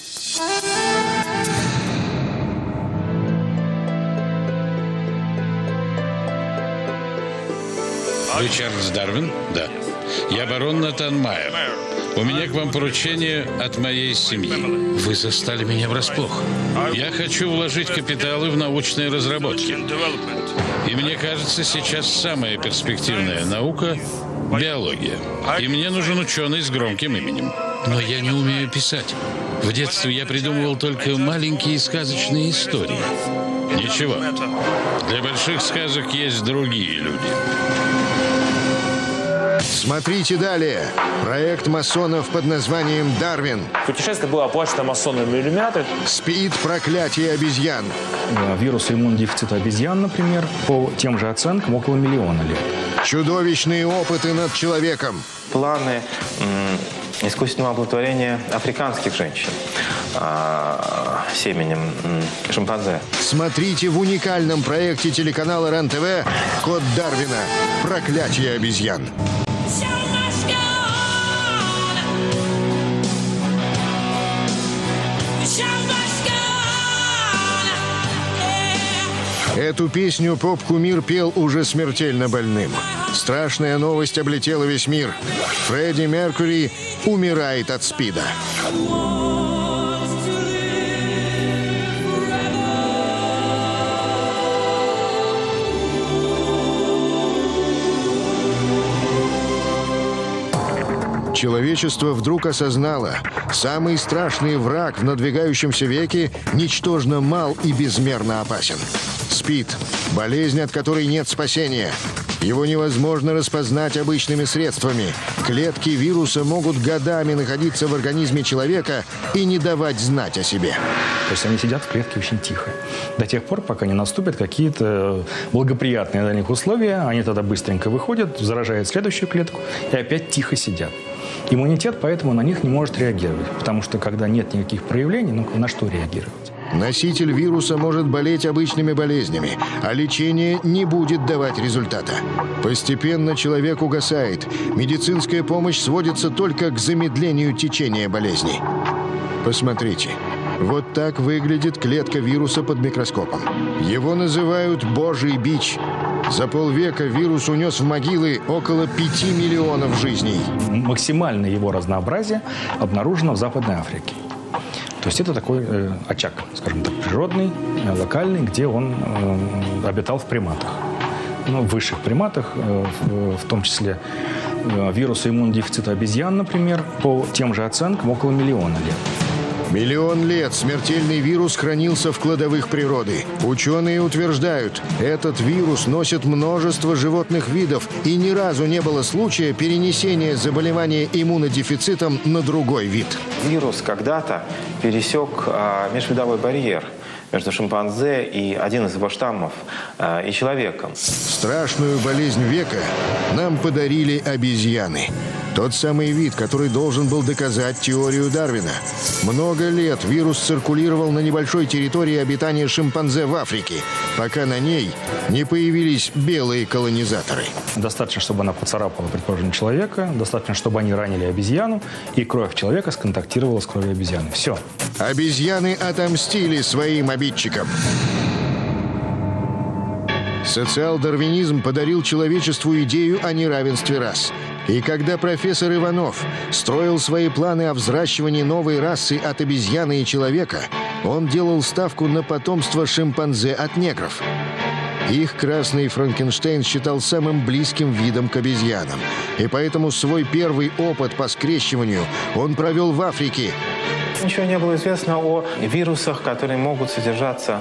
[SPEAKER 14] Вы Чарльз Дарвин? Да. Я барон Натан Майер. У меня к вам поручение от моей семьи. Вы застали меня врасплох. Я хочу вложить капиталы в научные разработки. И мне кажется, сейчас самая перспективная наука – биология. И мне нужен ученый с громким именем. Но я не умею писать. В детстве я придумывал только маленькие сказочные истории. Ничего. Для больших сказок есть другие люди.
[SPEAKER 1] Смотрите далее. Проект масонов под названием «Дарвин».
[SPEAKER 7] Путешествие было оплачено масонами иллюминаторы.
[SPEAKER 1] СПИД «Проклятие обезьян».
[SPEAKER 18] Вирус иммунодефицита обезьян, например, по тем же оценкам около 1 миллиона лет.
[SPEAKER 1] Чудовищные опыты над человеком.
[SPEAKER 21] Планы искусственного оплодотворения африканских женщин семенем шимпанзе.
[SPEAKER 1] Смотрите в уникальном проекте телеканала РЕН-ТВ «Код Дарвина. Проклятие обезьян». Эту песню поп-кумир пел уже смертельно больным. Страшная новость облетела весь мир. Фредди Меркьюри умирает от СПИДа. Человечество вдруг осознало, самый страшный враг в надвигающемся веке ничтожно мал и безмерно опасен. СПИД – болезнь, от которой нет спасения. Его невозможно распознать обычными средствами. Клетки вируса могут годами находиться в организме человека и не давать знать о себе.
[SPEAKER 18] То есть они сидят в клетке очень тихо. До тех пор, пока не наступят какие-то благоприятные для них условия, они тогда быстренько выходят, заражают следующую клетку и опять тихо сидят. Иммунитет поэтому на них не может реагировать, потому что когда нет никаких проявлений, ну на что реагировать?
[SPEAKER 1] Носитель вируса может болеть обычными болезнями, а лечение не будет давать результата. Постепенно человек угасает. Медицинская помощь сводится только к замедлению течения болезни. Посмотрите. Вот так выглядит клетка вируса под микроскопом. Его называют «божий бич». За полвека вирус унес в могилы около 5 миллионов жизней.
[SPEAKER 18] Максимальное его разнообразие обнаружено в Западной Африке. То есть это такой очаг, скажем так, природный, локальный, где он обитал в приматах. Ну, в высших приматах, в том числе вирусы иммунодефицита обезьян, например, по тем же оценкам около миллиона лет.
[SPEAKER 1] Миллион лет смертельный вирус хранился в кладовых природы. Ученые утверждают, этот вирус носит множество животных видов, и ни разу не было случая перенесения заболевания иммунодефицитом на другой вид.
[SPEAKER 21] Вирус когда-то пересек межвидовой барьер между шимпанзе и один из его штаммов и человеком.
[SPEAKER 1] Страшную болезнь века нам подарили обезьяны. Тот самый вид, который должен был доказать теорию Дарвина. Много лет вирус циркулировал на небольшой территории обитания шимпанзе в Африке, пока на ней не появились белые колонизаторы.
[SPEAKER 18] Достаточно, чтобы она поцарапала, предположим, человека, достаточно, чтобы они ранили обезьяну, и кровь человека сконтактировала с кровью обезьяны. Все.
[SPEAKER 1] Обезьяны отомстили своим обидчикам. Социал-дарвинизм подарил человечеству идею о неравенстве рас. И когда профессор Иванов строил свои планы о взращивании новой расы от обезьяны и человека, он делал ставку на потомство шимпанзе от негров. Их красный Франкенштейн считал самым близким видом к обезьянам. И поэтому свой первый опыт по скрещиванию он провел в Африке.
[SPEAKER 21] Ничего не было известно о вирусах, которые могут содержаться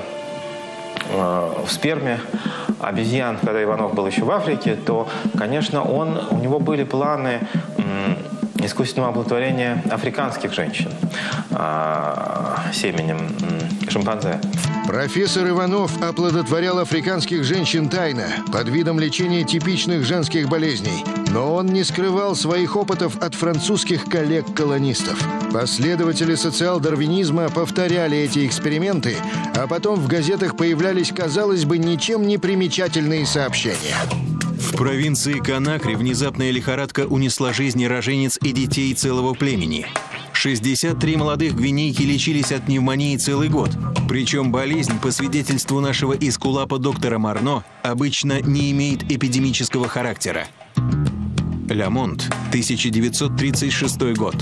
[SPEAKER 21] в сперме обезьян. Когда Иванов был еще в Африке, то, конечно, у него были планы искусственного оплодотворения африканских женщин семенем шимпанзе.
[SPEAKER 1] Профессор Иванов оплодотворял африканских женщин тайно, под видом лечения типичных женских болезней. Но он не скрывал своих опытов от французских коллег-колонистов. Последователи социал-дарвинизма повторяли эти эксперименты, а потом в газетах появлялись, казалось бы, ничем не примечательные сообщения.
[SPEAKER 20] В провинции Конакри внезапная лихорадка унесла жизни роженец и детей целого племени. 63 молодых гвинейки лечились от пневмонии целый год. Причем болезнь, по свидетельству нашего эскулапа доктора Марно, обычно не имеет эпидемического характера. Ля Монт, 1936 год.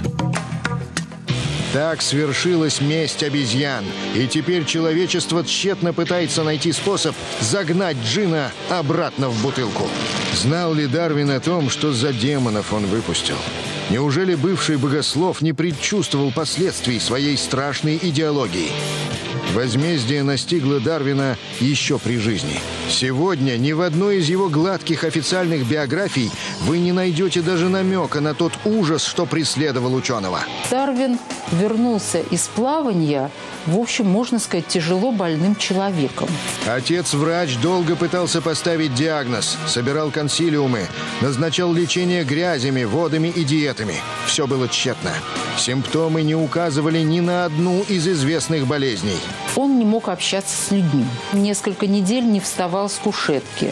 [SPEAKER 1] Так свершилась месть обезьян. И теперь человечество тщетно пытается найти способ загнать джина обратно в бутылку. Знал ли Дарвин о том, что за демонов он выпустил? Неужели бывший богослов не предчувствовал последствий своей страшной идеологии? Возмездие настигло Дарвина еще при жизни. Сегодня ни в одной из его гладких официальных биографий вы не найдете даже намека на тот ужас, что преследовал ученого.
[SPEAKER 5] Дарвин вернулся из плавания, в общем, можно сказать, тяжело больным человеком.
[SPEAKER 1] Отец-врач долго пытался поставить диагноз, собирал консилиумы, назначал лечение грязями, водами и диетами. Все было тщетно. Симптомы не указывали ни на одну из известных болезней.
[SPEAKER 5] Он не мог общаться с людьми. Несколько недель не вставал с кушетки.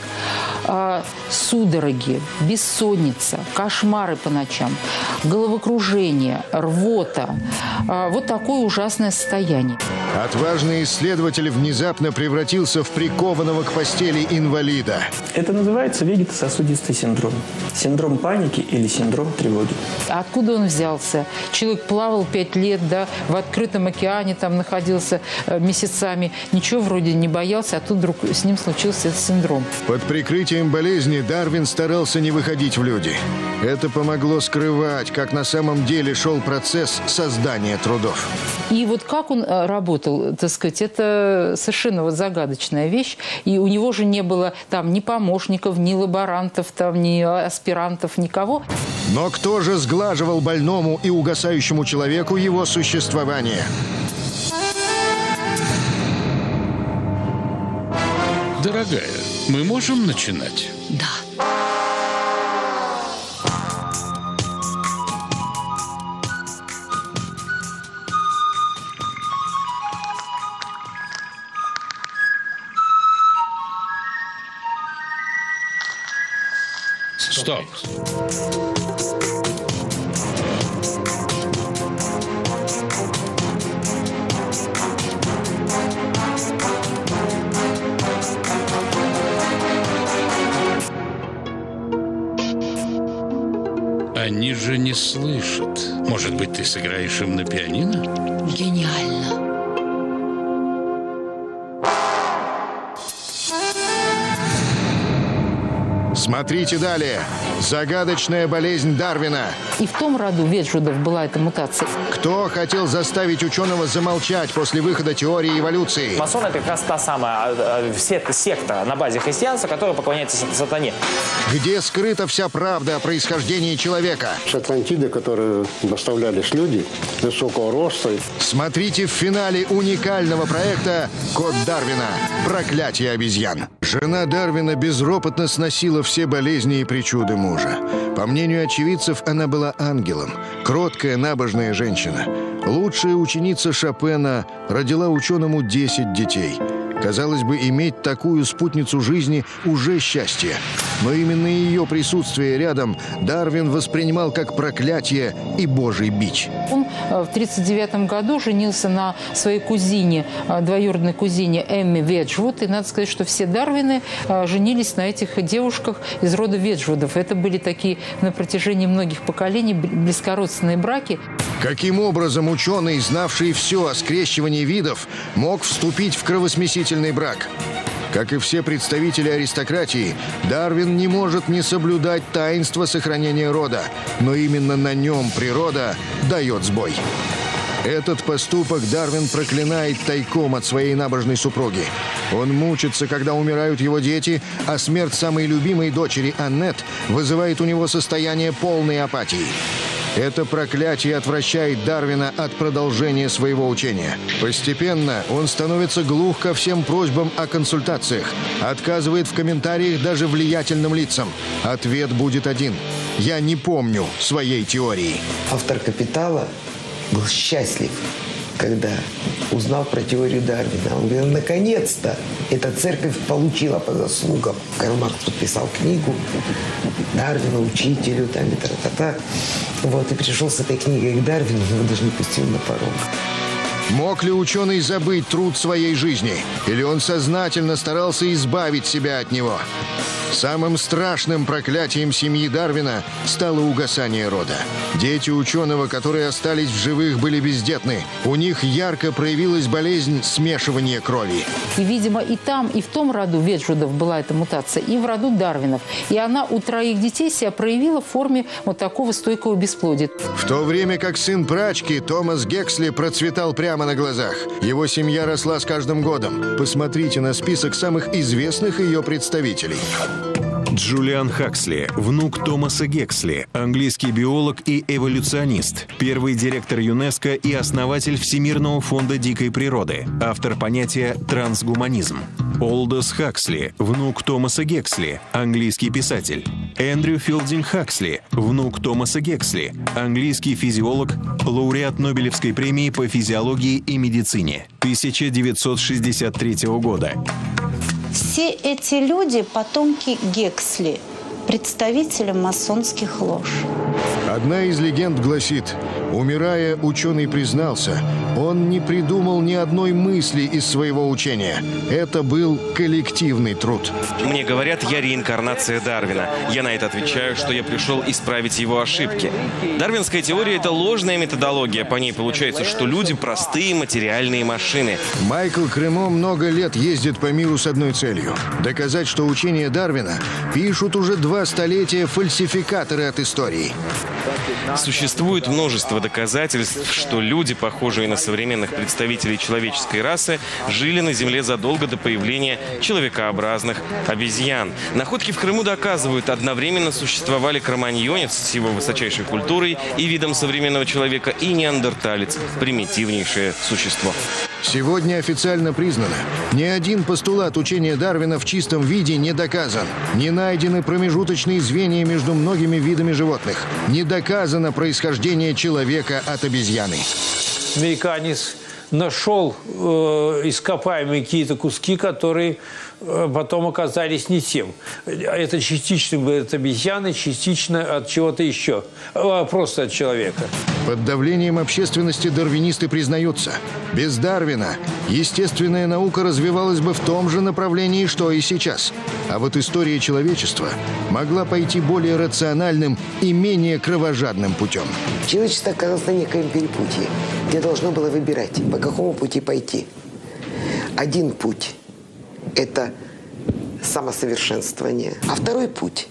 [SPEAKER 5] Судороги, бессонница, кошмары по ночам, головокружение, рвота. Вот такое ужасное состояние.
[SPEAKER 1] Отважный исследователь внезапно превратился в прикованного к постели инвалида.
[SPEAKER 8] Это называется вегетососудистый синдром. Синдром паники или синдром тревоги.
[SPEAKER 5] Откуда он взялся? Человек плавал 5 лет, да, в открытом океане, там находился месяцами, ничего вроде не боялся, а тут вдруг с ним случился этот синдром.
[SPEAKER 1] Под прикрытием болезни Дарвин старался не выходить в люди. Это помогло скрывать, как на самом деле шел процесс создания трудов.
[SPEAKER 5] И вот как он работал, так сказать, это совершенно вот загадочная вещь. И у него же не было там ни помощников, ни лаборантов, там, ни аспирантов, никого.
[SPEAKER 1] Но кто же сглаживал больному и угасающему человеку его существование?
[SPEAKER 14] Дорогая, мы можем начинать?
[SPEAKER 2] Да.
[SPEAKER 14] Стоп. Они же не слышат. Может быть, ты сыграешь им на пианино?
[SPEAKER 2] Гениально.
[SPEAKER 1] Смотрите далее. Загадочная болезнь Дарвина.
[SPEAKER 5] И в том роду Веджвудов была эта мутация.
[SPEAKER 1] Кто хотел заставить ученого замолчать после выхода теории эволюции?
[SPEAKER 7] Масоны — это как раз та самая секта на базе христианства, которая поклоняется сатане.
[SPEAKER 1] Где скрыта вся правда о происхождении человека?
[SPEAKER 13] С Атлантиды, которые доставлялись люди высокого роста.
[SPEAKER 1] Смотрите в финале уникального проекта «Код Дарвина. Проклятие обезьян». Жена Дарвина безропотно сносила все болезни и причуды мужа. По мнению очевидцев, она была ангелом, кроткая, набожная женщина. Лучшая ученица Шопена родила ученому 10 детей. Казалось бы, иметь такую спутницу жизни уже счастье. Но именно ее присутствие рядом Дарвин воспринимал как проклятие и божий бич.
[SPEAKER 5] Он в 1939 году женился на своей кузине, двоюродной кузине Эмми Веджвуд. И надо сказать, что все Дарвины женились на этих девушках из рода Веджвудов. Это были такие на протяжении многих поколений близкородственные браки.
[SPEAKER 1] Каким образом ученый, знавший все о скрещивании видов, мог вступить в кровосмесительный брак? Как и все представители аристократии, Дарвин не может не соблюдать таинство сохранения рода, но именно на нем природа дает сбой. Этот поступок Дарвин проклинает тайком от своей набожной супруги. Он мучится, когда умирают его дети, а смерть самой любимой дочери Аннет вызывает у него состояние полной апатии. Это проклятие отвращает Дарвина от продолжения своего учения. Постепенно он становится глух ко всем просьбам о консультациях, отказывает в комментариях даже влиятельным лицам. Ответ будет один: «Я не помню своей теории».
[SPEAKER 16] Автор «Капитала» был счастлив, когда узнал про теорию Дарвина. Он говорил: наконец-то эта церковь получила по заслугам. Карл Маркс подписал книгу Дарвину, учителю, там и та-та-та. Вот, и пришел с этой книгой к Дарвину, его даже не пустил на порог.
[SPEAKER 1] Мог ли ученый забыть труд своей жизни? Или он сознательно старался избавить себя от него? Самым страшным проклятием семьи Дарвина стало угасание рода. Дети ученого, которые остались в живых, были бездетны. У них ярко проявилась болезнь смешивания крови.
[SPEAKER 5] И, видимо, и там, и в том роду Веджвудов была эта мутация, и в роду Дарвинов. И она у троих детей себя проявила в форме вот такого стойкого бесплодия.
[SPEAKER 1] В то время как сын прачки Томас Гексли процветал прямо на глазах. Его семья росла с каждым годом. Посмотрите на список самых известных ее представителей.
[SPEAKER 20] Джулиан Хаксли, внук Томаса Гексли, английский биолог и эволюционист, первый директор ЮНЕСКО и основатель Всемирного фонда дикой природы, автор понятия «трансгуманизм». Олдос Хаксли, внук Томаса Гексли, английский писатель. Эндрю Филдинг Хаксли, внук Томаса Гексли, английский физиолог, лауреат Нобелевской премии по физиологии и медицине 1963 года.
[SPEAKER 9] Все эти люди – потомки Гексли, представители масонских лож.
[SPEAKER 1] Одна из легенд гласит: Умирая, ученый признался, он не придумал ни одной мысли из своего учения. Это был коллективный труд.
[SPEAKER 19] Мне говорят, я реинкарнация Дарвина. Я на это отвечаю, что я пришел исправить его ошибки. Дарвинская теория – это ложная методология. По ней получается, что люди – простые материальные машины.
[SPEAKER 1] Майкл Кремо много лет ездит по миру с одной целью – доказать, что учение Дарвина пишут уже 2 столетия фальсификаторы от истории.
[SPEAKER 19] Существует множество доказательств, что люди, похожие на современных представителей человеческой расы, жили на Земле задолго до появления человекообразных обезьян. Находки в Крыму доказывают, одновременно существовали кроманьонец с его высочайшей культурой и видом современного человека, и неандерталец – примитивнейшее существо.
[SPEAKER 1] Сегодня официально признано, ни один постулат учения Дарвина в чистом виде не доказан. Не найдены промежуточные звенья между многими видами животных. Не доказано происхождение человека от обезьяны.
[SPEAKER 4] Американец нашел ископаемые какие-то куски, которые потом оказались не тем. Это частично от обезьяны, частично от чего-то еще. Просто от человека.
[SPEAKER 1] Под давлением общественности дарвинисты признаются. Без Дарвина естественная наука развивалась бы в том же направлении, что и сейчас. А вот история человечества могла пойти более рациональным и менее кровожадным путем.
[SPEAKER 22] Человечество оказалось на некоем перепутье, где должно было выбирать, по какому пути пойти. Один путь – это самосовершенствование, а второй путь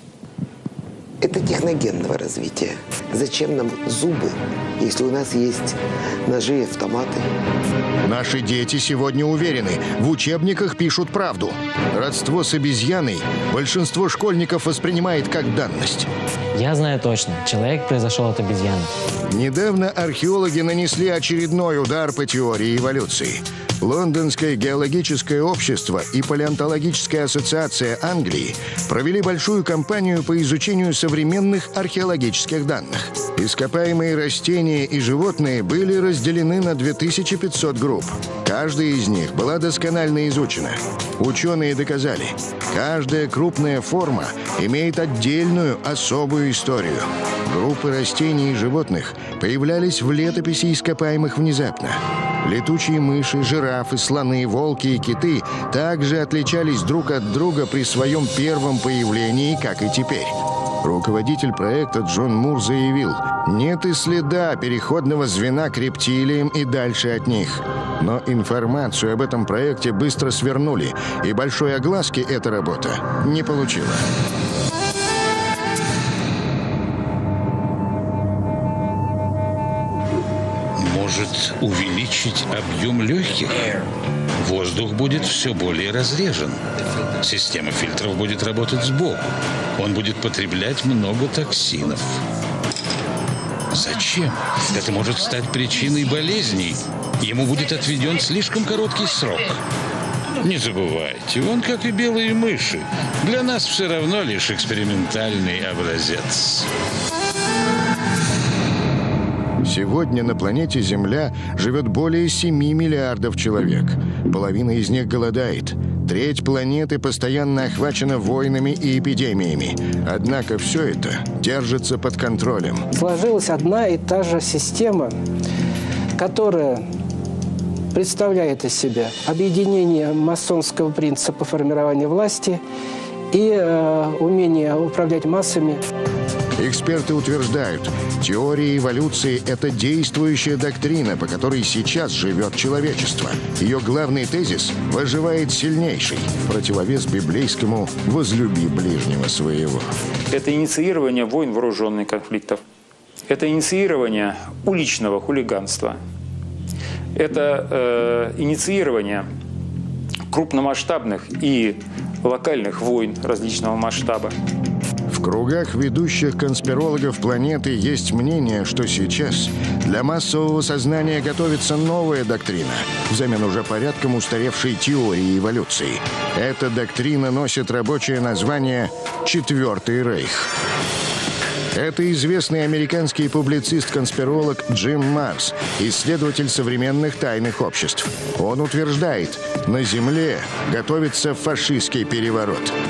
[SPEAKER 22] – это техногенного развития. Зачем нам зубы, если у нас есть ножи и автоматы?
[SPEAKER 1] Наши дети сегодня уверены, в учебниках пишут правду. Родство с обезьяной большинство школьников воспринимает как данность.
[SPEAKER 23] Я знаю точно, человек произошел от обезьяны.
[SPEAKER 1] Недавно археологи нанесли очередной удар по теории эволюции. Лондонское геологическое общество и палеонтологическая ассоциация Англии провели большую кампанию по изучению современных археологических данных. Ископаемые растения и животные были разделены на 2500 групп. Каждая из них была досконально изучена. Ученые доказали, каждая крупная форма имеет отдельную особую историю. Группы растений и животных появлялись в летописи ископаемых внезапно. Летучие мыши, жирафы, слоны, волки и киты также отличались друг от друга при своем первом появлении, как и теперь. Руководитель проекта Джон Мур заявил, нет и следа переходного звена к рептилиям и дальше от них. Но информацию об этом проекте быстро свернули, и большой огласки эта работа не получила.
[SPEAKER 14] Может увеличить объем легких? Воздух будет все более разрежен. Система фильтров будет работать сбоку. Он будет потреблять много токсинов. Зачем? Это может стать причиной болезней. Ему будет отведен слишком короткий срок. Не забывайте, он, как и белые мыши, для нас все равно лишь экспериментальный образец.
[SPEAKER 1] Сегодня на планете Земля живет более 7 миллиардов человек. Половина из них голодает. Треть планеты постоянно охвачена войнами и эпидемиями. Однако все это держится под контролем.
[SPEAKER 6] Сложилась одна и та же система, которая представляет из себя объединение масонского принципа формирования власти и умение управлять массами.
[SPEAKER 1] Эксперты утверждают, теория эволюции – это действующая доктрина, по которой сейчас живет человечество. Ее главный тезис – выживает сильнейший, противовес библейскому «возлюби ближнего своего».
[SPEAKER 24] Это инициирование войн, вооруженных конфликтов. Это инициирование уличного хулиганства. Это инициирование крупномасштабных и локальных войн различного масштаба.
[SPEAKER 1] В кругах ведущих конспирологов планеты есть мнение, что сейчас для массового сознания готовится новая доктрина, взамен уже порядком устаревшей теории эволюции. Эта доктрина носит рабочее название «Четвертый рейх». Это известный американский публицист-конспиролог Джим Марс, исследователь современных тайных обществ. Он утверждает, на Земле готовится фашистский переворот.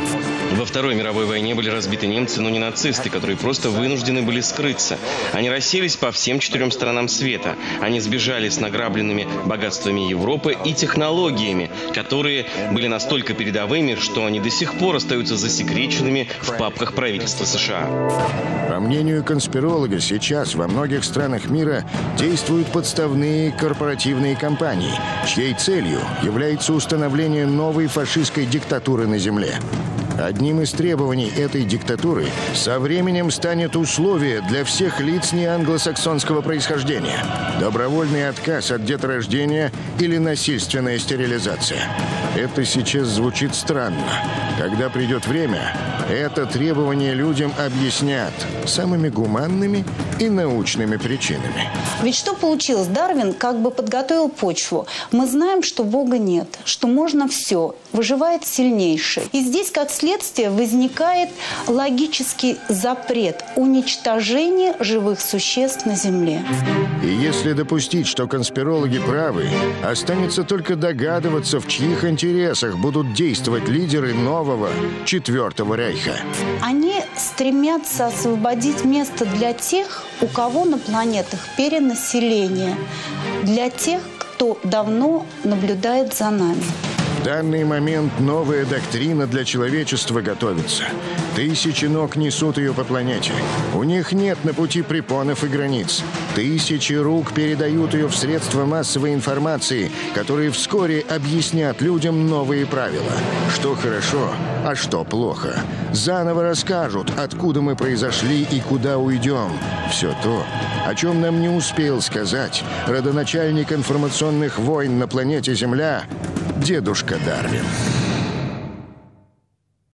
[SPEAKER 19] Во Второй мировой войне были разбиты немцы, но не нацисты, которые просто вынуждены были скрыться. Они расселись по всем 4 сторонам света. Они сбежали с награбленными богатствами Европы и технологиями, которые были настолько передовыми, что они до сих пор остаются засекреченными в папках правительства США.
[SPEAKER 1] По мнению конспиролога, сейчас во многих странах мира действуют подставные корпоративные компании, чьей целью является установление новой фашистской диктатуры на земле. Одним из требований этой диктатуры со временем станет условие для всех лиц неанглосаксонского происхождения: добровольный отказ от деторождения или насильственная стерилизация. Это сейчас звучит странно. Когда придет время, это требование людям объяснят самыми гуманными и научными причинами.
[SPEAKER 9] Ведь что получилось? Дарвин как бы подготовил почву. Мы знаем, что Бога нет, что можно все, выживает сильнейший. И здесь, как следствие, возникает логический запрет уничтожения живых существ на Земле.
[SPEAKER 1] И если допустить, что конспирологи правы, останется только догадываться, в чьих интересах будут действовать лидеры нового Четвертого Рейха.
[SPEAKER 9] Они стремятся освободить место для тех, у кого на планетах перенаселение, для тех, кто давно наблюдает за нами.
[SPEAKER 1] В данный момент новая доктрина для человечества готовится. Тысячи ног несут ее по планете. У них нет на пути препонов и границ. Тысячи рук передают ее в средства массовой информации, которые вскоре объяснят людям новые правила. Что хорошо, а что плохо. Заново расскажут, откуда мы произошли и куда уйдем. Все то, о чем нам не успел сказать родоначальник информационных войн на планете Земля, дедушка Дарвин.